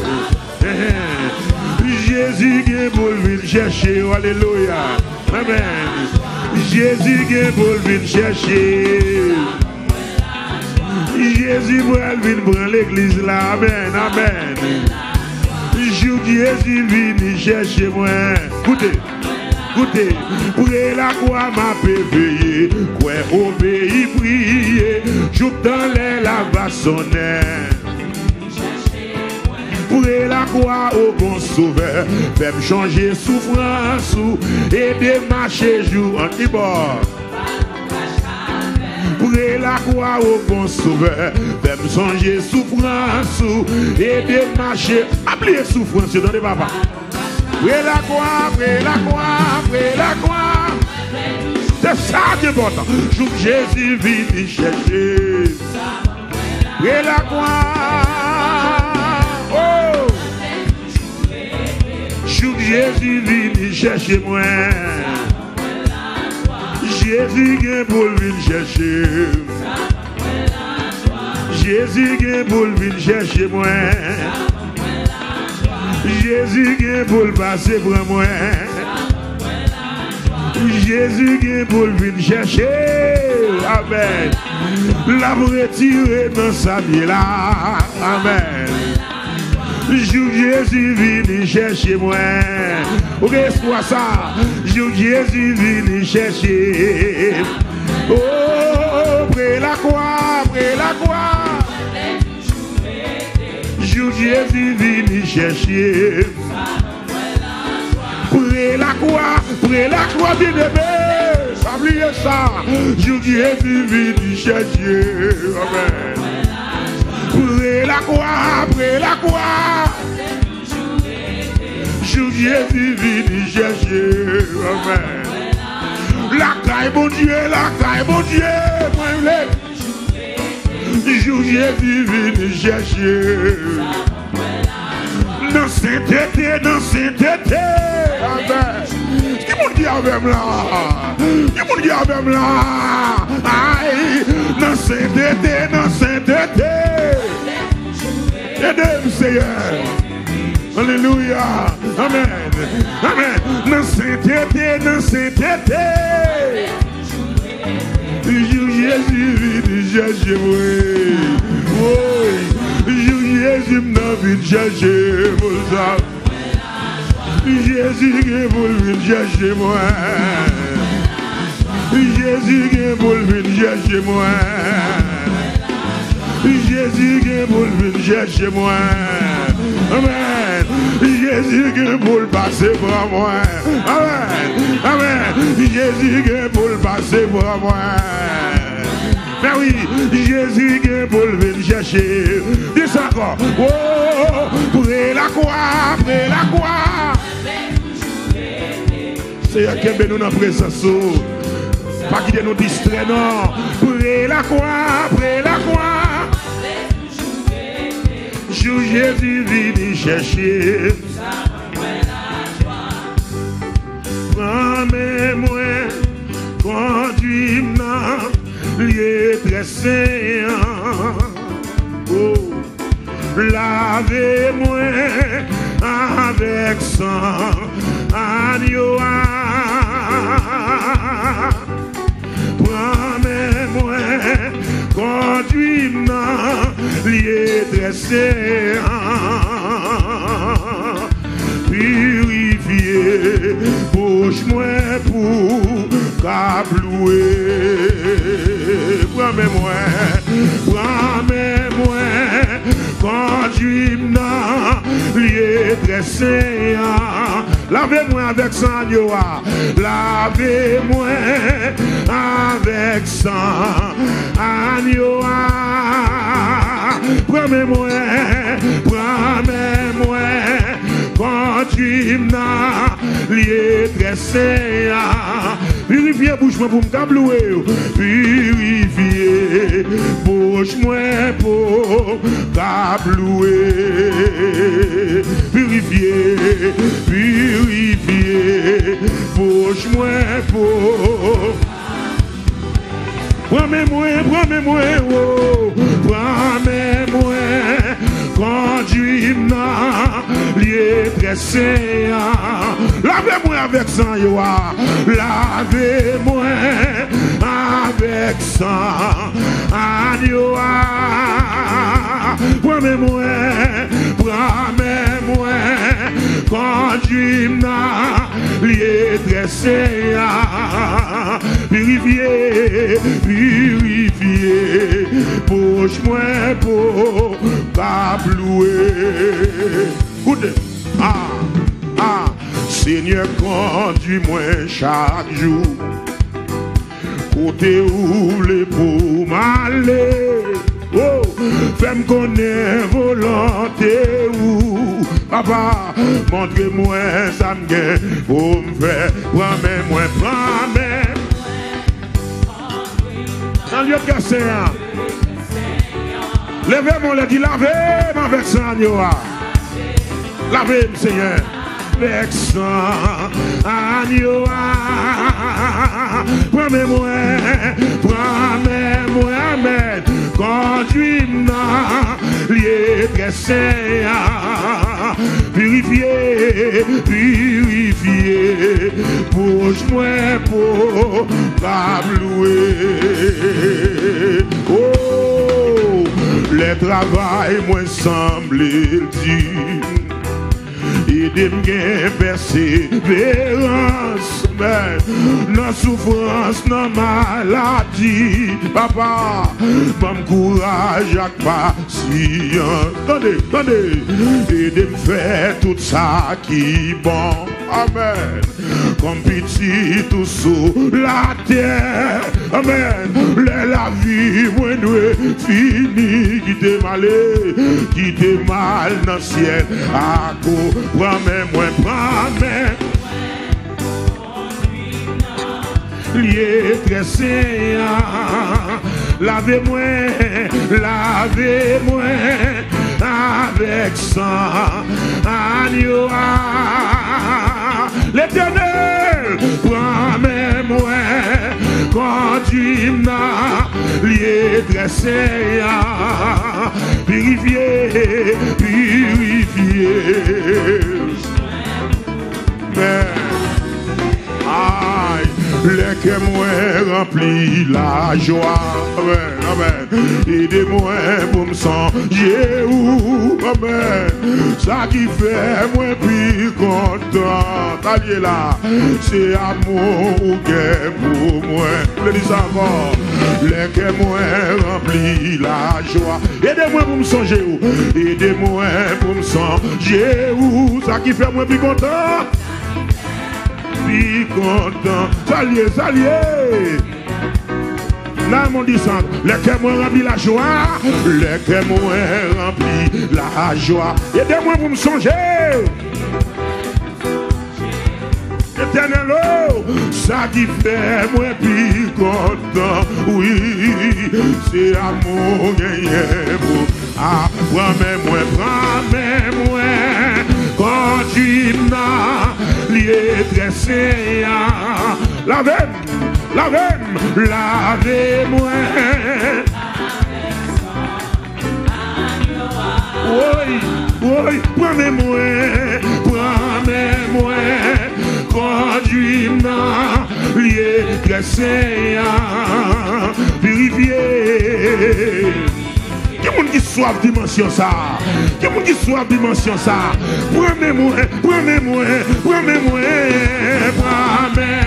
Jésus qui est pour venir chercher. Alléluia. Amen. Jésus qui est pour venir chercher. Jésus va venir prendre l'église là, amen, amen. Jésus vient chercher moi. Écoutez, écoutez, pour la croix m'a pévé, quoi obéir, prier, joue dans les lavas sonner. Pour la croix au bon sauveur, fait changer souffrance et démarcher jour en tibor. Pour la croix au bon sauveur, fait changer souffrance et démarcher. Appelez souffrance dans les papas. Pour la croix, pour la croix, pour la croix. C'est ça qui est important. Joue Jésus vient chercher. Pour la croix. Jésus vient chercher moi. Jésus vient pour venir chercher. Jésus vient pour venir chercher moi. Jésus vient pour passer pour moi. Jésus vient pour venir chercher. Amen. La retirer dans sa vie là. Amen. Jésus vient chercher moi. Ok, c'est quoi ça? Jésus vient chercher. Oh, près la croix, près la croix. Jésus vient chercher. Près la croix, près la croix, bien aimé. Oubliez ça. Jésus vient chercher. Amen. Près la croix, près la croix. Jésus vient chercher. Amen. La caille, mon Dieu, la caille, mon Dieu. Jésus vient chercher. Dans sainteté, dans sainteté. Amen. Qui m'ont dit avec là? Qui m'ont dit avec là? Aïe. Dans sainteté, dans sainteté. Aidez-nous, Seigneur. Alléluia. Amen. Amen. Dans sainteté, dans sainteté. Jésus vient chercher moi. Oui. Jésus m'a venu chercher moi. Jésus vient pour venir chercher moi. Jésus vient pour venir chercher moi. Jésus vient pour venir chercher moi. Amen. Jésus vient pour passer pour moi. Amen. Amen. Jésus vient pour passer pour moi. Mais oui, Jésus vient pour venir chercher. Dis ça encore. Oh, près la croix, près la croix. Seigneur, qui est nous dans la présence. Pas qu'il nous distrait, non. Près la croix, près la croix. Jésus vient chercher. Prends-moi, conduis-moi, lieu très saint. Oh, lavez-moi avec sang agneau. Promets-moi, conduis-moi, lié dressé, purifié, bouche-moi pour cablouer. Promets-moi, promets-moi, conduis-moi, lié dressé, lavez-moi avec sang agneau, lavez-moi avec sang agneau. Promets-moi, promets-moi, conduis-moi, lié dressé, purifiez bouche-moi pour me cablouer, purifiez bouche-moi pour cablouer, purifiez, purifiez bouche-moi pour. Promets-moi, promets-moi, oh, promets-moi, conduis-moi, lié dressé, lavez-moi avec sang, yo, lavez-moi avec sang, agneau, promets-moi, promets-moi, conduis-moi, lié dressé, purifié, purifié, bouche-moi pour cablouer. Ah, ah, Seigneur, conduis-moi chaque jour, côté où les pour m'aller. Oh, fais-moi connaître volonté ou papa, montrez-moi ça me gagne pour me faire. Promets-moi, promets. Dans le lieu de cassé, levez-moi, le dit, lavez-moi avec sang agneau. Lavez-moi, Seigneur, avec sang agneau. Promets-moi, promets-moi, amen. Conduis-moi, lié dressé, purifié, purifié, bouge-moi pour cablouer. Oh, les travail, moi semble dire, aidez-moi persévérance, mais non souffrance, non maladie, papa, bon courage à patience. Attendez, attendez, aidez-moi faire tout ça qui est bon, amen. Comme petit tout sous la terre, amen. La vie, moi, nous fini, qui t'est malé, qui t'est mal dans le ciel, à cause. Promets-moi, promets, lié dressé, lavez-moi, lavez-moi avec sang agneau. L'Éternel, promets-moi, conduis-moi, lié dressé, purifié, purifié. Mais, aïe, les que moi rempli la joie, amen, amen. Aidez-moi pour me songer où, amen. Ça qui fait moi plus content, t'allez là, c'est amour ou guerre pour moi. Je le dis encore, les que moi rempli la joie. Aidez-moi pour me songer où, aidez-moi pour me songer où, ça qui fait moi plus content. Plus content, salier, salier. Là, mon descend, les cœurs moi rempli la joie, les cœurs moi rempli la joie. Aidez-moi pour me songer. Éternel, oh, ça qui fait moi plus content, oui, c'est amour gagné pour. Ah, promets-moi, promets-moi, conduis-moi, lié dressé, lavez-moi, lavez-moi, lavez-moi. Oh, prends-moi, prends-moi, conduis-moi, lié, dressé, purifié. Qui est-ce qui soif dimension ça? Qui est-ce qui soif dimension ça? Prends-moi, prends-moi, prends-moi, prends-moi,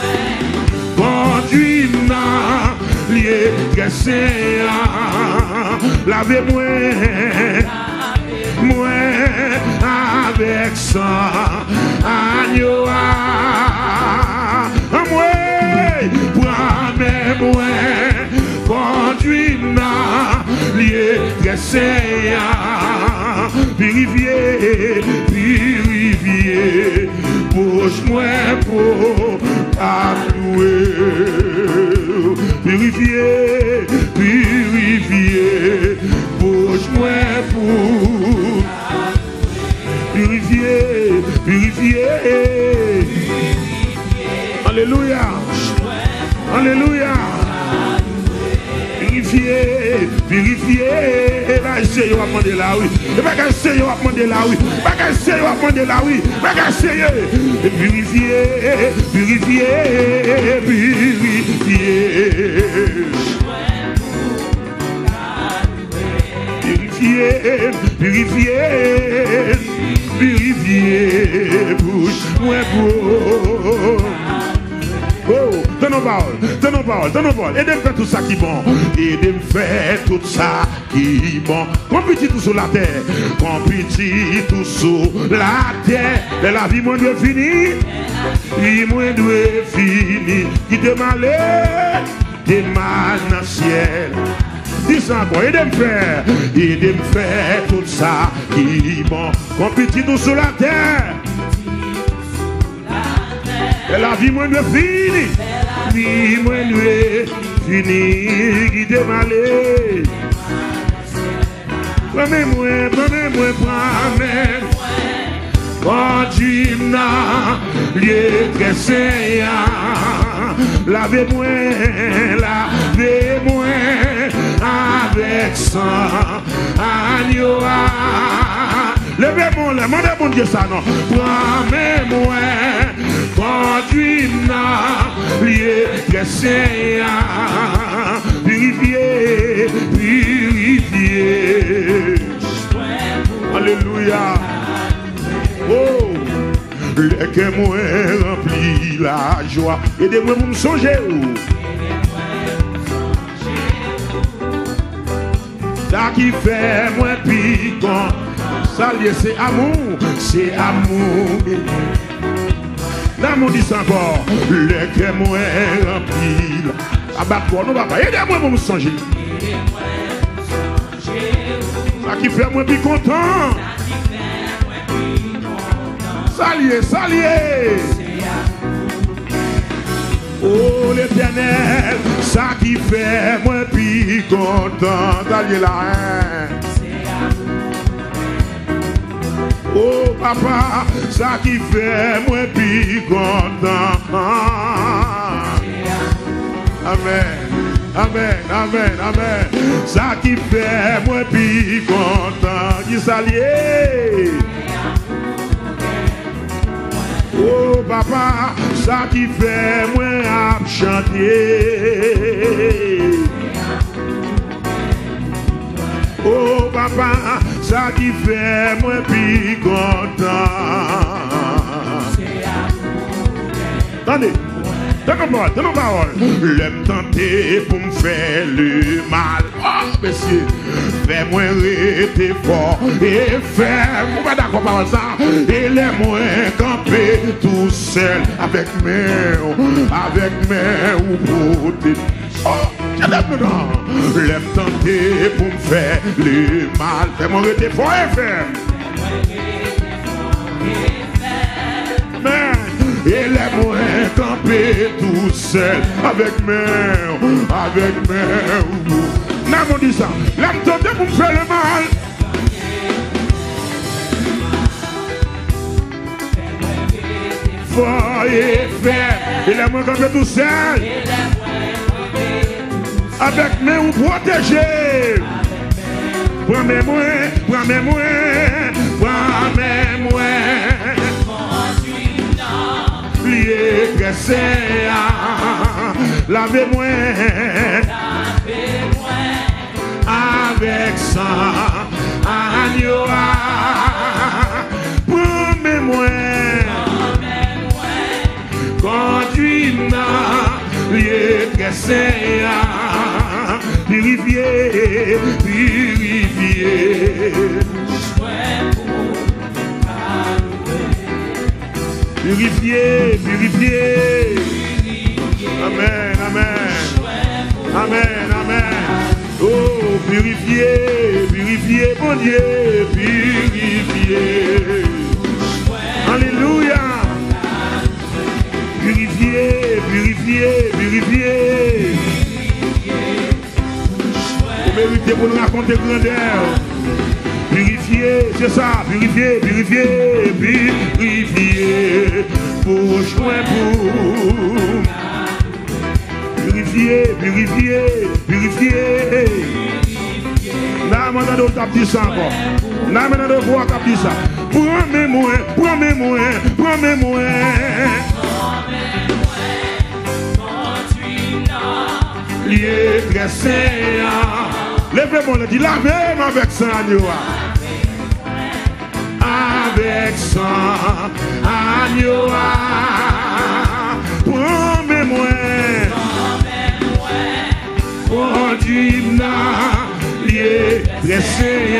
conduis-moi, lié, dressé, lavez-moi, moi avec sang, agneau, moi, prends-moi, conduis-moi, lié, dressé, purifié, purifié, bouge-moi pour t'aplouer, purifié, purifié, bouge-moi pour purifié, purifié, alléluia, alléluia. Purifié, purifié, et là, essayez, on va demander là, oui. Et pas qu'à essayer, on va demander là, oui. Pas qu'à essayer, on va demander là, oui. Pas qu'à essayer. Purifié, purifié, purifié. Purifié, purifié, purifié, bouche, moins beau. Oh, donne nos paroles, donne nos paroles, donne nos paroles. Et de faire tout ça qui est bon. Et de faire tout ça qui est bon. Quand petit tout sur la terre, quand petit tout sur la terre, et la vie moins doit finir, vie moins doit finir. Qui te malheur, des mal dans le ciel. Dis ça encore, et de me faire, et de me faire tout ça qui est bon. Quand petit tout sur la terre. Et la vie moins de fini, vie moins de fini, qui te malé. Prenez-moi, prenez-moi, prenez-moi, conduis-moi, lié, dressé, lavez-moi, lavez-moi, avec sang, agneau. Levez-moi, demandez mon Dieu ça, non. Prends-moi, conduis-moi, lié, dressé, purifié, purifié. Alléluia. Oh, le cœur moi rempli la joie. Aidez-moi pour me songer. Ça qui fait moi piquant. Ça c'est amour, c'est amour. L'amour dit ça encore, le cœur moi rempli. Abat-toi, non papa, aidez-moi pour me songer. Ça qui fait moi plus content. Saluez, saluez. Oh l'Éternel, ça qui fait moi plus content. Saluez la haine. Oh papa, ça qui fait moi plus content. Amen, amen, amen, amen. Ça qui fait moi plus content. Qui s'allie. Oh papa, ça qui fait moi à chanter. Oh papa, ça qui fait moi plus content. Attendez, donne nos paroles, donne nos paroles. L'aime tenter pour me faire le mal. Oh monsieur, fais-moi rester fort et faire. Vous pas d'accord par ça? Et laisse-moi camper tout seul avec mes, avec mes ou beauté. Oh, je lève dedans. Lève tenter pour me faire le mal. Fais-moi rester fort et faire. Amen. Et laisse-moi camper tout seul avec mes, avec mes. Non, on dit ça. Lève tenter pour me faire le mal. Fort et faire. Et laisse-moi camper tout seul. Avec mes ou protégés. Prends-moi, prends-moi, prends-moi, dressé, lavez-moi, lavez-moi avec sang, agneau, promets-moi, conduis-moi, lié dressé, purifié, purifié. Purifié, purifié. Amen, amen. Amen, amen. Oh, purifié, purifié, mon Dieu, purifié. Alléluia. Purifié, purifié, purifié. Vous méritez pour nous raconter grandeur. Purifié, c'est ça, purifié, purifié, purifié, pour joindre pour. Purifié, purifié, purifié. Là, maintenant, on tape dit ça encore. Là, maintenant, on voit qu'on dit ça. Promets-moi, promets-moi, promets-moi. Lié, dressé. Levez-moi, le dit, lavez-moi avec ça, agneau. Avec sang, agneau. Promets-moi. Conduis-moi, lié, dressé,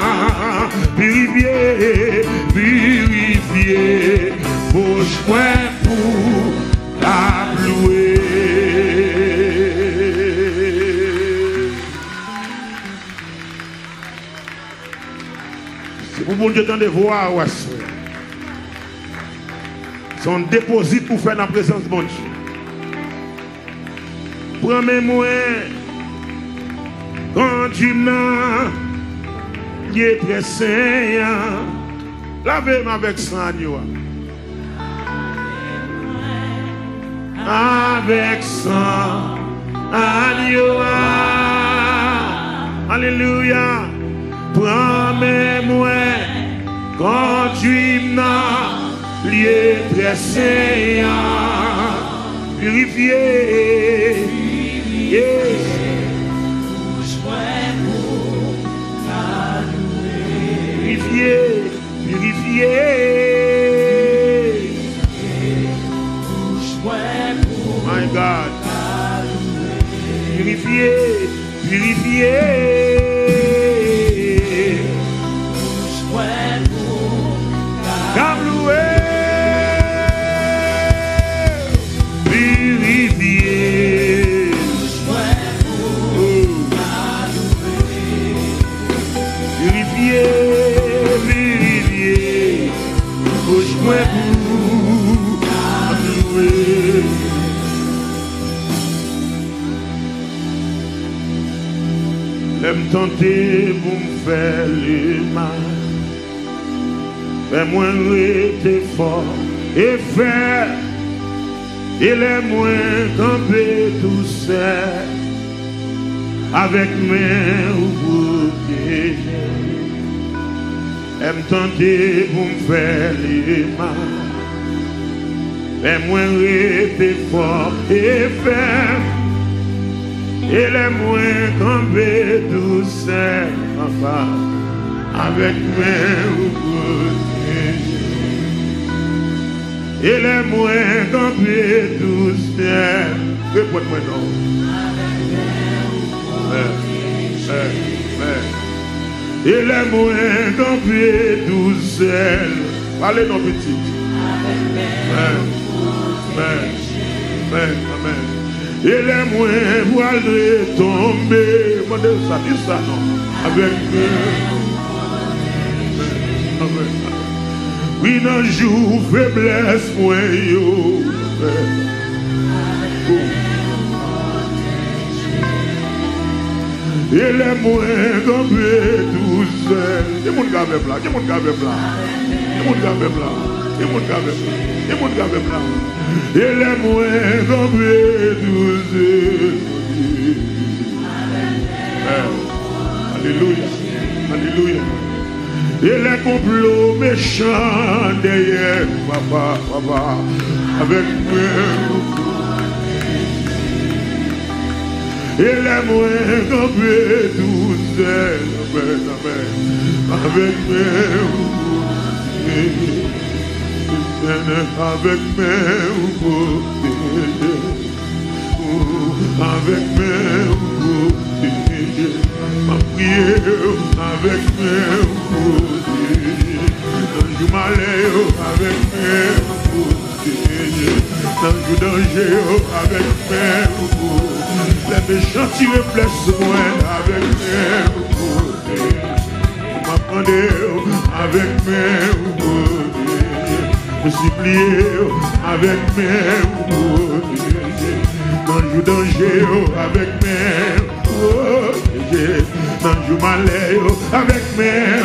purifié, purifié, bouge-moi pour la louer. C'est pour bon Dieu de voir, ouais. Son déposit pour faire la présence de mon Dieu. Promets-moi. Conduis-moi, lié très saint, lavez-moi avec sang agneau. Avec sang agneau. Alléluia. Promets-moi, conduis-moi, lié très saint, purifié. Yeah. Purifié, purifié. My God. Purifié, purifié. Cabloué. Purifié. Purifié. Bouge-moi pour louer. L'aime tenter pour me faire le mal. Fais-moi rester fort et faire. Et laisse-moi camper tout seul. Avec mes roues protéger. Aime tenter pour me faire les mal. Fais-moi rester fort et ferme. Et laisse-moi camper tout seul. Enfin, avec mes protégés. Et laisse-moi camper tout seul. Réponds-moi non. Avec mes protégés. Et les moyens camper tout seul. Parlez non petit. Amen. Amen. Amen. Et les moyens pour aller tomber. Moi, ça dit ça non. Avec Amen. Oui, dans le jour faiblesse, moi, yo. Et les moyens camper tout seul. Et mon gars est blanc, et mon gars est blanc. Et mon gars est blanc, et mon gars est blanc. Et mon gars est blanc. Et les moyens camper tout seul. Alléluia. Alléluia. Et les complots méchants derrière, papa, papa, avec moi. Et les moins campés tous seuls, amen, amen, avec moi. Avec mes avec mes ma prière avec mes dans le malheur avec mes dans le danger avec mes les méchants qui reflètent moi avec mes m'attendez avec mes me supplier avec mes dans le danger avec mes dans le malheur avec mes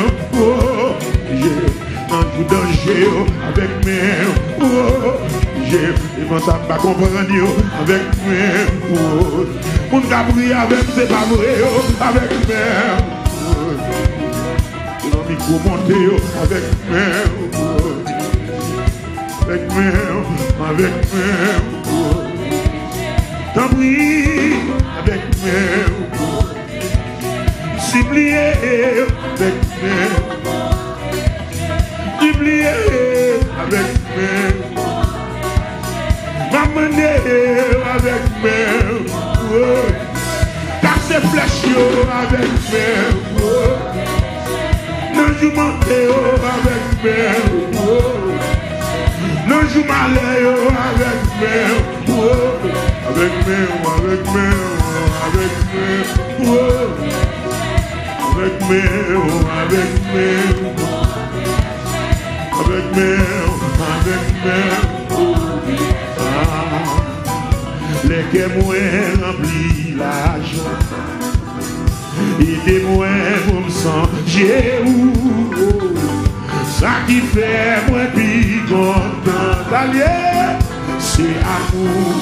dans le danger avec mes j'ai ne ça pas comprendre avec mes mon cabri avec c'est pas vrai avec mes non micro monter avec mes avec mes avec mes t'en prie avec mes supplier avec mes supplier avec mes m'amener avec mes casser flèche avec mes non je monter avec mes non je m'allais avec mes avec mes avec mes avec mes avec mes avec mes avec mes avec mes les que moi rempli la joie aidez-moi pour me changer où ça qui fait moi plus content d'allier c'est amour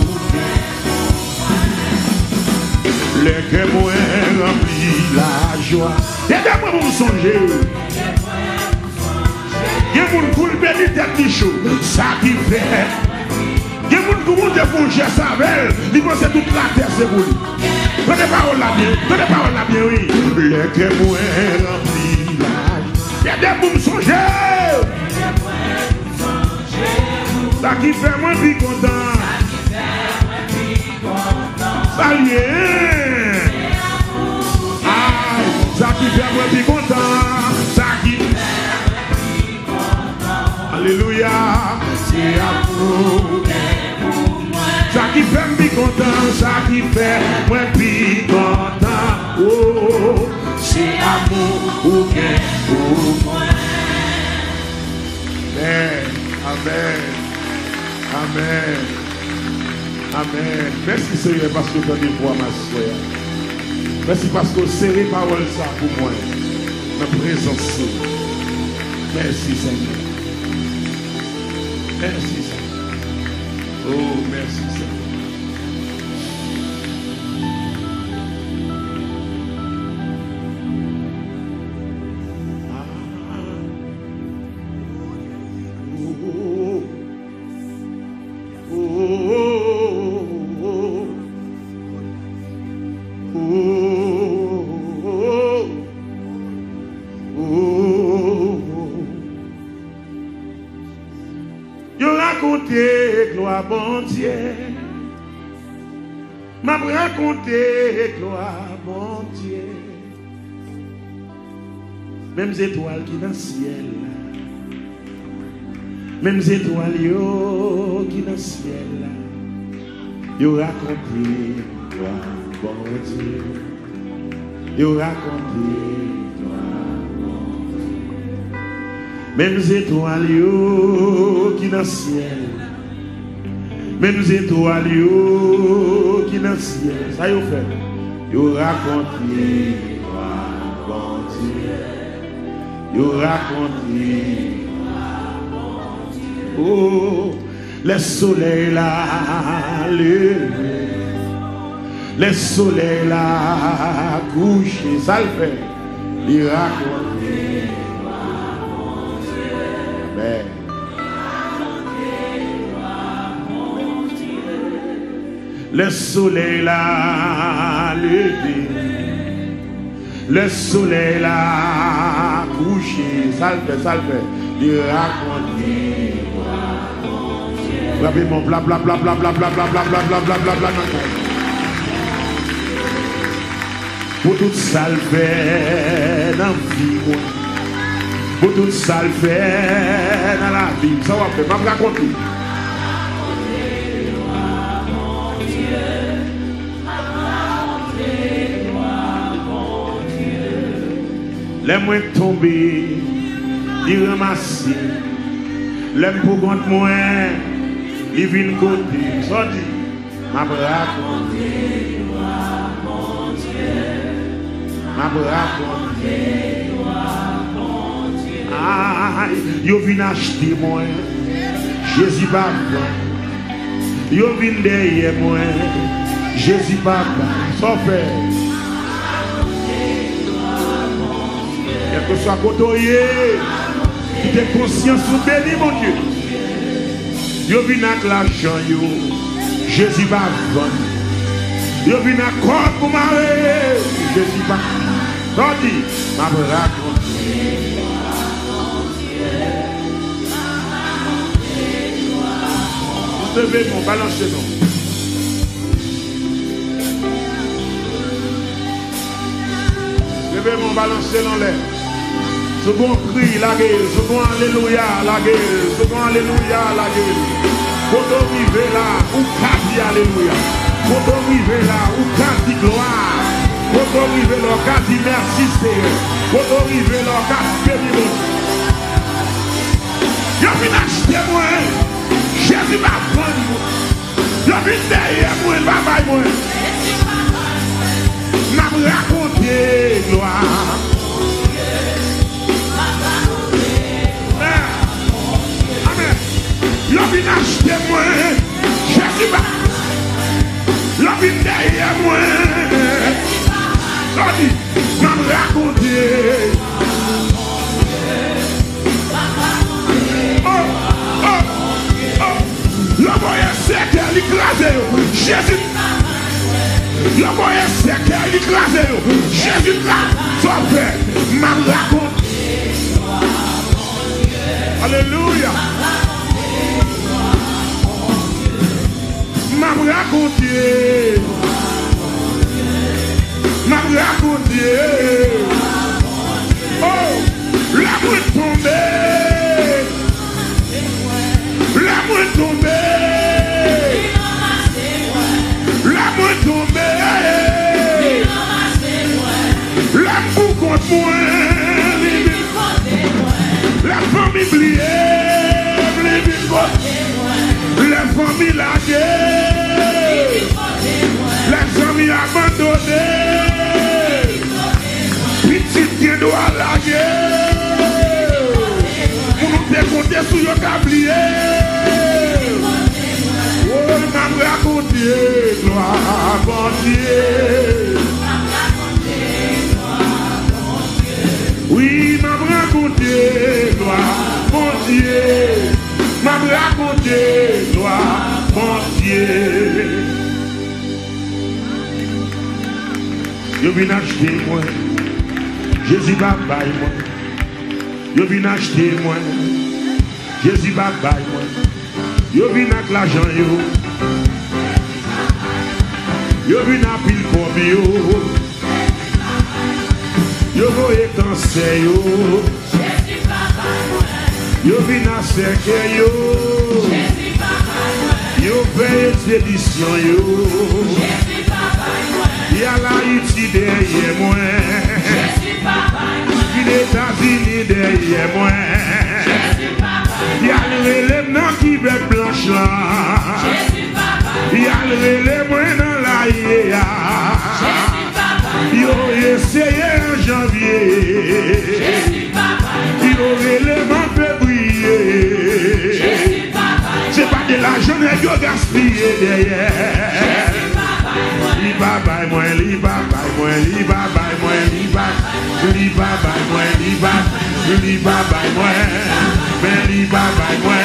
les que moi rempli la joie aidez-moi pour me changer il y a mon coule béni tête de chaud ça qui fait il y a mon coule de fond geste avec il pense toute la terre c'est pour lui prenez parole là bien prenez parole là bien oui les que moi rempli la joie aidez-moi pour me changer ça qui fait moi plus content ça y est ça qui fait moi plus content ça qui alléluia c'est amour ça qui fait moi plus content ça qui fait moi plus content oh c'est amour pour moi amen amen amen amen merci Seigneur parce que tu as des voix ma soeur. Merci parce que c'est les paroles ça pour moi. Ma présence. Merci Seigneur. Merci Seigneur. Oh, merci Seigneur. Bon Dieu, m'a raconté gloire, bon Dieu. Mêmes étoiles qui dans le ciel, mêmes étoiles yo, qui dans le ciel, yo raconté gloire, bon Dieu. Yo raconté gloire, bon Dieu. Mêmes étoiles yo, qui dans le ciel. Même étoiles qui dans le ciel, ça y est fait. Yo raconté, bon Dieu. Yo raconté, oh, les soleils là, levé, les soleils là, couché, ça le fait. Il raconté, Mais le soleil l'a levé, le soleil l'a couché, ça le fait, ça le fait, il raconte. Rappelez mon bla bla bla bla bla bla bla bla bla bla bla bla bla. Pour tout ça le fait dans la vie, pour tout ça le fait dans la vie, ça va faire, je vais raconter. Les moins tombés, ils ramassent. Les pour contre moi, ils viennent côté. Sorti, ma raconter. Ma raconter. Aïe, ils viennent acheter moi. Jésus papa. Ils viennent derrière moi. Jésus papa. Sans faire. Que soit côtoyé, qui t'es conscience ou béni, mon Dieu. Yo vin avec l'argent, yo. Jésus va vendre. Yo vin avec corps pour marrer. Jésus va. Tandis, ma raconte. Vous devez mon balancer, non. Vous devez mon balancer dans l'air. Second cri, la gueule. Second alléluia, la gueule. Second alléluia, la gueule. Quand on arrive là, ou qu'a dit alléluia. Quand on arrive là, ou qu'a dit gloire. Quand on arrive là, ou qu'a dit merci Seigneur. Quand on arrive là, ou qu'a dit béni. Yo vin acheter moi. Jésus va prendre moi. Yo vin derrière moi, va bailler moi. N'a raconter gloire. Yo vin acheter moi, Jésus va. Yo vin derrière moi. Sorti, m'a raconter. Oh, oh, oh. Yo voyais c'est qu'elle écrasé. Jésus. Yo voyais c'est qu'elle écrasé. Jésus là, soit fait, m'a raconter. Alléluia. M'a raconté, m'a raconté, oh, la mouille tombée, la mouille tombée, la mouille tombée, la mouille contre moi, la famille oubliée, la famille lâchée. Les amis abandonnés, petit qui doit laguer, pour nous décompter sous le tablier. Oh, m'a raconté, gloire, mon Dieu. Oui, m'a raconté, gloire, mon Dieu. M'a raconté, gloire, mon Dieu. Yo vin acheter moi, Jésus va bailler moi. Yo vin acheter moi, Jésus va bailler moi. Yo vin avec l'argent yo, yo vin à pile comme yo. Yo voye cancer yo, Jésus va bailler moi. Yo vin à cercle yo, Jésus va bailler moi. Yo paye sédition yo, Jésus va bailler moi. Y'a la Haïti derrière moi. Jésus papa. Il est États-Unis derrière moi. Jésus papa. Y'a le relèvement qui veut blanche là. Jésus papa. Y'a le relèvement dans la I E A. Jésus papa. Yo essayé en janvier. Jésus papa. Yo relèvement février. Jésus papa. C'est pas de l'argent que yo gaspillé derrière. Li baba moi, li baba moi, li baba moi, li baba, li baba moi, li baba, li babay moi, mais li babay moi,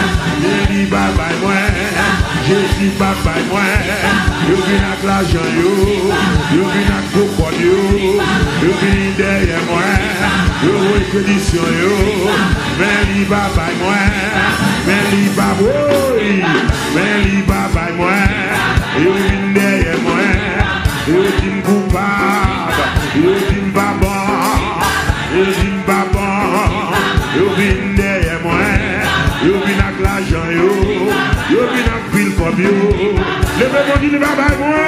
li babay moi, Jésus babay moi, yo vin ak l'argent yo, yo vin ak beaucoup yo, yo vin derrière moi, yo réquisition yo, mais li babay moi, mais li babay, mais li babay moi, yo vin derrière moi, yo din coupable, yo din babon, yo din babon, yo vin derrière moi, yo vin ak l'argent yo, yo vin ak pile comme yo, levez-moi dit li babay moi,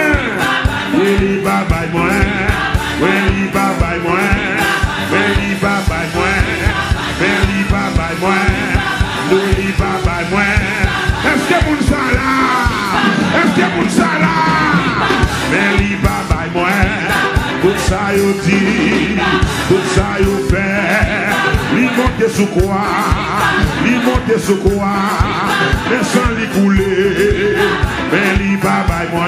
li babay moi, ouais li babay moi, ouais li babay moi, ouais li babay moi, li babay moi, est-ce que moun sa là, est-ce que moun sa là, mais li babay moi, tout ça yo dit, tout ça yo fait, li monte sous quoi, li monte sous quoi, mais sans li couler, mais li babay moi,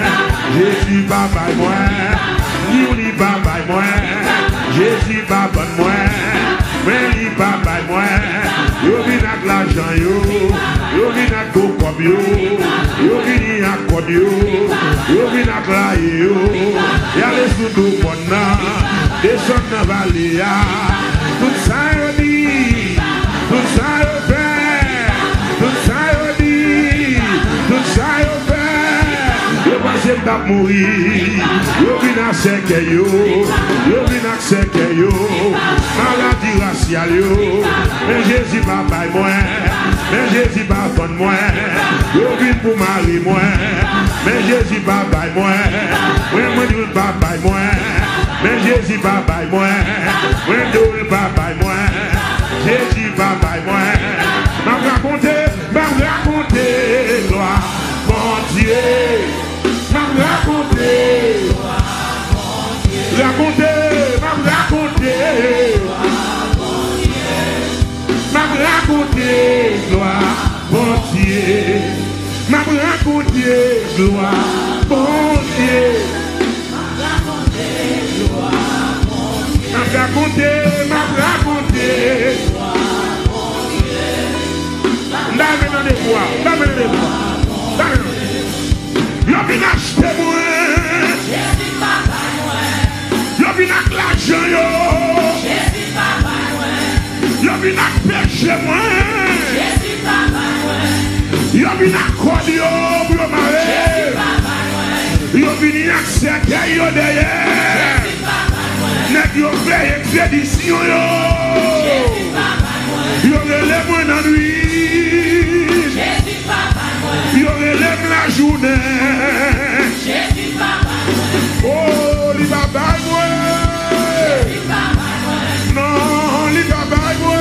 Jésus babay moi, li li babay moi, Jésus babay moi, mais li babay moi, yo vin ak l'argent yo, yo vin ak kokop yo, yo vin ak kod yo, yo vin ak la yo, yale sou do bon nan, descend nan vallée ya, tout ça yo dit, tout ça yo fait, tout ça yo dit, tout ça yo fait, yo passé tap mourir, yo vin ak seke yo, yo vin ak seke yo, maladie raciale yo, mais Jésus babay moi, mais Jésus babay moi, yo vin pour mari moi, mais Jésus babay moi, moi moi doule babay moi, mais Jésus babay moi, moi doule babay moi, Jésus babay moi, m'a raconté, m'a raconté, gloire, mon Dieu, m'a raconté, raconté, m'a raconté, m'a raconté, gloire, bon Dieu, m'a raconté, gloire, bon Dieu, m'a raconté, m'a raconté, Dame dans les bois, dame dans les bois, dame dans les bois. Yo vin acheter moi, yo vin ak l'argent yo, yo vin ak péché moi, yo vin ak kod yo, yo mare, yo vin ak seke yo derrière, nek yo fè expédition yo, yo relève moi dans nuit. Yo relève la journée. Oh, li babay moi. Non, li babay moi.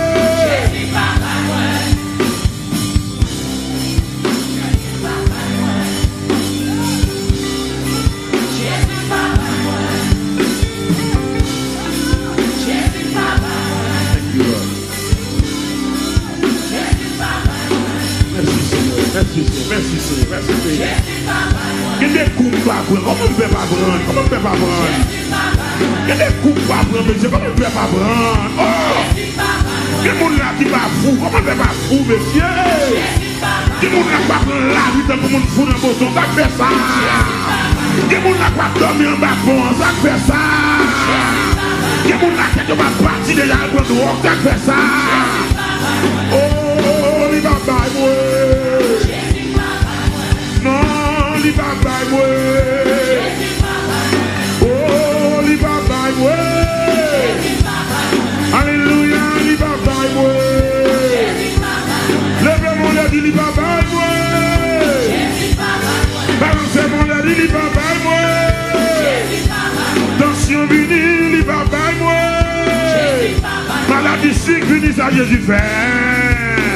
Merci Seigneur, merci Seigneur, merci Seigneur. Il y a des coups pas prendre, comment on ne peut pas prendre, comment on ne peut pas prendre. Il y a des coups pas prendre, monsieur, comment on ne peut pas prendre. Oh, il y a des gens là qui va fou, comment on ne peut pas fou, monsieur. Il y a des gens là qui va prendre la vie dans le monde fou dans le boson, ça fait ça. Il y a des gens là qui va dormir en bas bon, ça fait ça. Il y a des gens là qui va partir déjà le bon droit, ça fait ça. Oh, il va pas moi. Non, li babay moi. Oh, li babay moi. Alléluia, li babay moi. Levez-moi le dit li babay moi. Balancez-moi le dit li babay moi. Tension vini, li babay moi. Maladie sick vini, ça Jésus fait.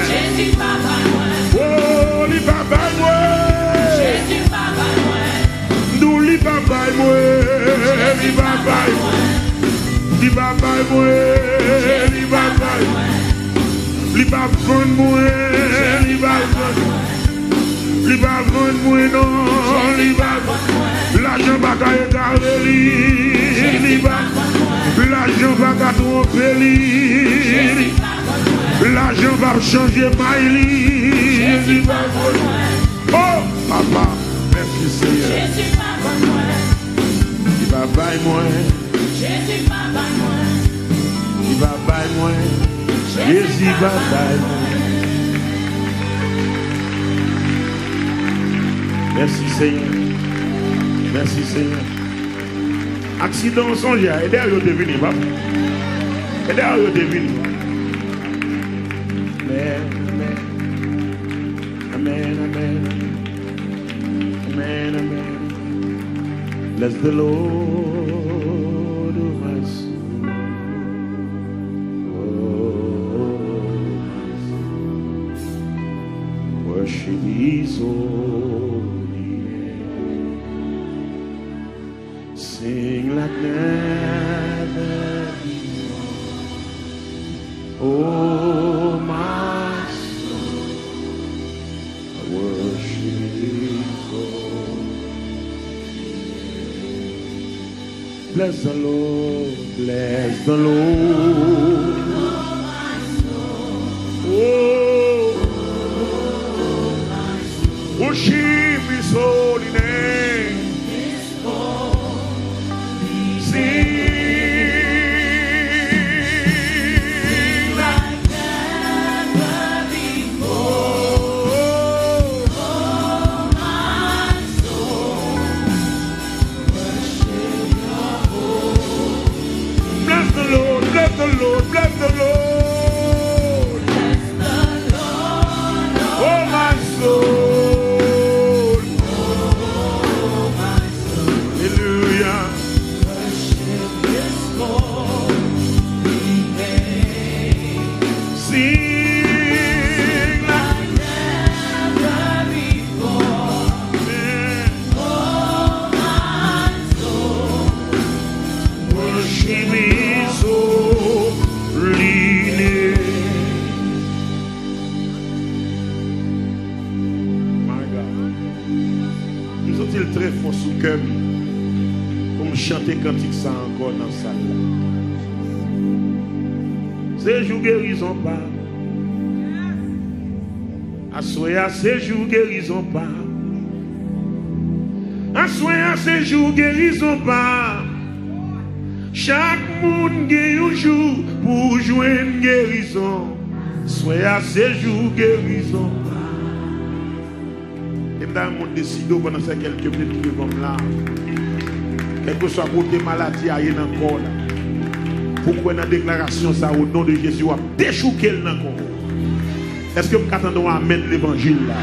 Oh, li babay moi. Nous li babay moi, li babay moi, li babay moi, li babay moi, li babay moi, li babay moi, li babay moi non, li babay, l'argent bagaille garder li, li babay, L'argent va tromper lui. L'argent va changer ma vie. Jésus va loin. Oh, papa, merci Seigneur. Jésus va loin. Il va bailler moi. Jésus va bailler moi. Il va bailler moi. Jésus va bailler moi. Merci Seigneur. Merci Seigneur. Accident songe, et derrière vous devine, papa. Et derrière vous devine. Amen, amen, amen, amen, amen, amen. Bless the Lord, oh my soul, oh my soul. Worship His holy name. Sing like never before. Oh my soul, I worship His holy name. Bless the Lord, bless the Lord. Oh my soul, oh my soul, worship His holy name. The Lord, bless the Lord. Bless the Lord, oh my soul. Oh my soul. Hallelujah. Worship His holy name. Sing like never before. Oh my soul. Worship His holy. Très fort sous le cœur pour me chanter cantique ça encore dans la salle. C'est jour guérison pas. Assoya c'est jour guérison pas. Assoya c'est jour guérison pas. Chaque monde gagne un jour pour jouer une guérison. Soya c'est jour guérison. Dans le monde décide pendant ces quelques minutes comme là, quel que soit côté maladie à y dans le corps là, pourquoi dans la déclaration ça au nom de Jésus a déchouqué dans le corps? Est-ce que vous attendez à mettre l'évangile là?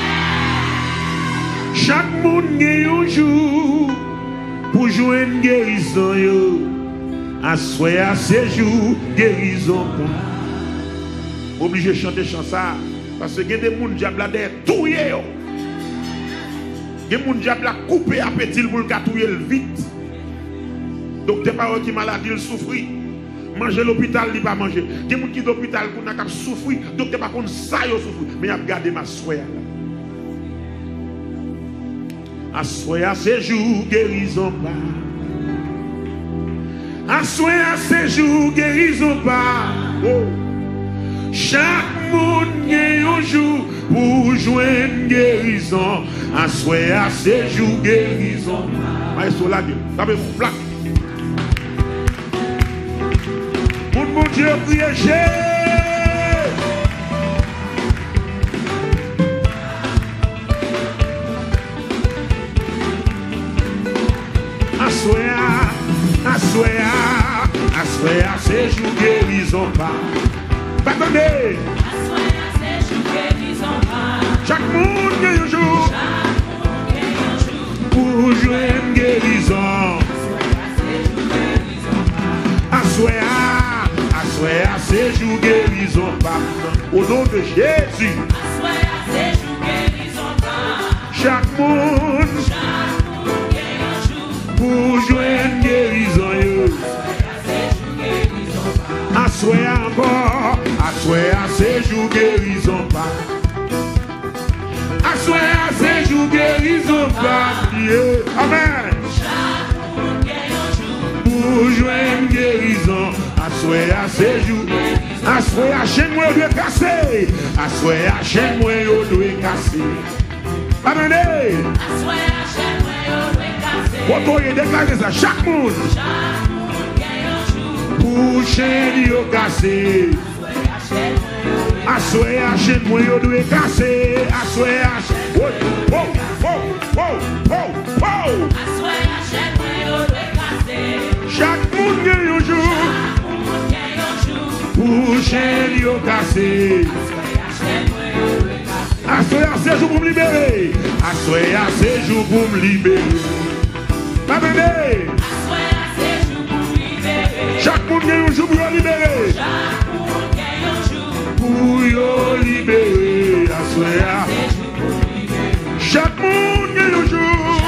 Chaque monde gagne un jour pour jouer une guérison yo. Assoya à ces jours guérison pas. Obligé de chanter chant ça parce que il y a des gens qui ont des touillés. Il y a des gens qui ont coupé à petit pour le catouiller vite. Docteur parole qui maladie, il souffre. Manger l'hôpital, il pas manger. Il y a des gens qui sont l'hôpital pour n'a souffrir. Docteur par contre ça il souffre. Mais il a gardé ma soya. À soya c'est jour guérison pas. À soya c'est jour guérison pas. Oh. Chaque monde gagne un jour pour jouer une guérison. À soya c'est jour guérison. Maestro là, ça me flaque. Mon Dieu, priez Jésus. Assoya, assoya, assoya, c'est jour guérison pas. Attendez. Assoya, c'est jour guérison pas. Chaque monde gagne un jour. Chaque monde gagne un jour. Pour jouer une guérison. Assoya, c'est jour guérison pas. Assoya. Assoya, c'est jour guérison pas. Au nom de Jésus. Assoya, c'est jour guérison pas. Chaque monde. Chaque monde gagne un jour. Pour jouer une guérison. Assoya, c'est jour guérison pas. Assoya encore. Assoya, c'est jour guérison pas. Assoya, c'est jour guérison pas. Yeah. Amen. Chaque monde gagne un jour. Pour pour joindre guérison. Assoyez à ces jours. Assoyez à chaîne moi doit casser. Assoyez à chaîne moi doit casser. Amen. Assoyez à chaîne moi doit casser. Quand on y déclare ça, chaque monde. Chaque monde gagne un jour. Pour chaîne yo casser. Assoyez à chaîne moi doit casser. Assoyez à chaîne. Oh oh oh oh oh oh. Assoyez à chaîne moi doit casser. Chaque monde gagne un jour. Pour chaîne yo cassé. Assoyez à ces jours pour me libérer. Assoyez à ces jours pour me libérer. Amen. Assoyez à ces jours pour me libérer. Chaque monde gagne un jour pour le libérer. Chaque monde gagne un jour pour le libérer. Assoyez à ces jours pour me libérer. Chaque monde gagne un jour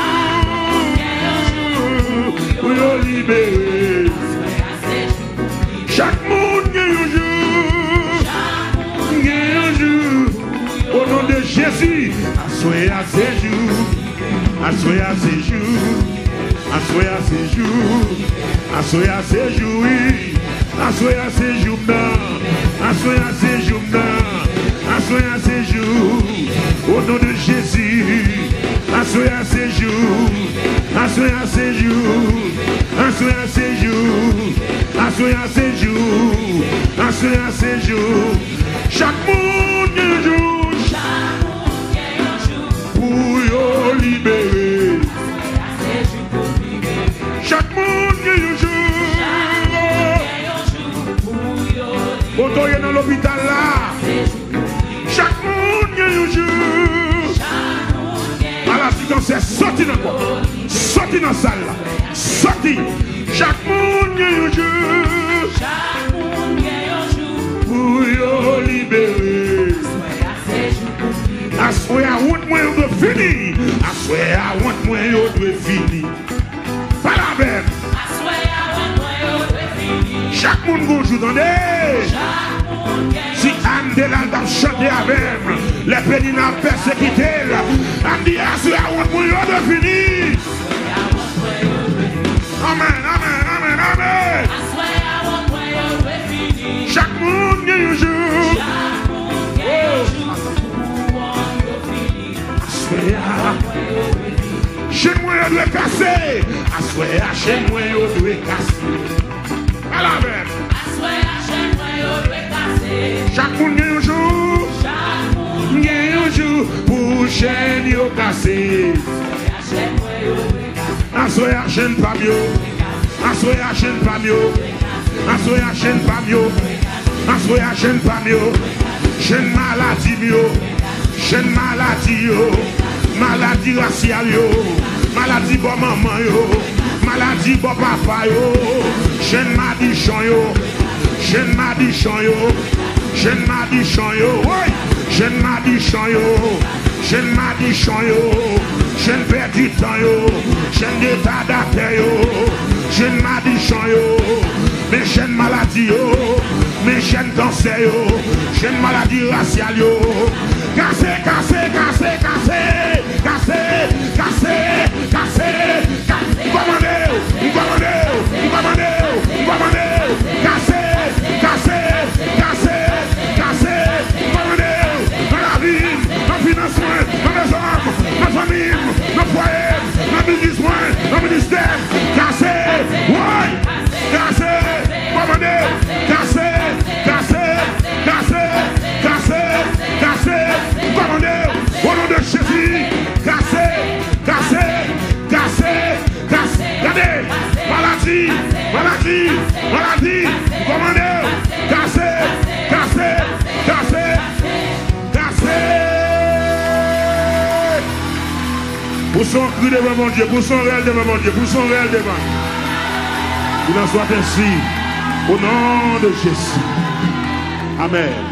pour le libérer. Chaque monde gagne un jour. Gagne un jour. Au nom de Jésus. Assoyez à ces jours. Assoyez à ces jours. Assoyez à ces jours. Assoyez à ces jours. Assoyez à ces jours. Assoyez à ces jours. Assoyez à ces jours. Au nom de Jésus. Assoyez à ces jours. Assoyez à ces jours. Assoyez à ces jours. Assoyez à ces jours. Assoyez à ces jours. Chaque monde un jour. Chaque monde gagne un jour. Pour yo libérer. Chaque monde gagne un jour. Quand on est dans l'hôpital là. Chaque monde gagne un jour. Maladie cancer, sorti dans quoi? Sorti dans la salle là. Sorti. Chaque monde gagne un jour. Chaque monde gagne un jour. Pour yo libérer. Assoyez à honte moi yo doit finir. Assoyez à honte moi yo doit finir. Pas la même. Assoyez à honte moi yo doit finir. Chaque monde bonjour dans des. Chaque monde gagne. Si Anne Delal t'a chanté avec les pénis n'a persécuté. Anne dit assoyez à honte moi yo doit finir. Amen, amen, amen, amen. Assoyez à honte moi yo doit finir. Chaque monde gagne un jour. Chaque monde gagne un jour. Assoyez à chaîne moi yo doit casser. Assoyez à chaîne moi yo doit casser. À la même. Assoyez à chaîne moi yo doit casser. Chaque monde gagne un jour. Chaque monde Gagne un jour pour chaîne yo casser. Assoyez à chaîne pas mieux. Assoyez à chaîne pas mieux. Assoyez à chaîne pas mieux. Assoyez à chaîne pas mieux. Chaîne maladie mieux. Chaîne maladie yo. Maladie raciale yo. Maladie bon maman yo. Maladie bon papa yo. Chaîne madichon yo. Chaîne madichon yo. Chaîne madichon yo. Chaîne madichon yo. Chaîne madichon yo. Chaîne perdu temps yo. Chaîne d'état d'affaires yo. Chaîne madichon yo. Mes chaînes maladie yo. Mes chaînes cancer yo. Chaîne maladie raciale yo. Cassé, cassé, cassé, cassé. Cassé, cassé, cassé. Commandez, commandez, commandez, commandez. Cassé, cassé, cassé, cassé. Commandez. Dans la vie, dans le financement, dans les hommes, dans la famille, dans le foyer, dans le business, dans le ministère. Cassé, ouais. Cassé, commandez. Cassé, cassé, cassé, cassé, cassé. Commandez. Au nom de Jésus. Cassé, cassé, cassé, cassé. Regardez. Maladie, maladie, maladie. Commandez. Cassé, cassé, cassé, cassé. Pour son cri devant mon Dieu, pour son réel devant mon Dieu, pour son réel devant. Il en soit ainsi. Au nom de Jésus. Amen.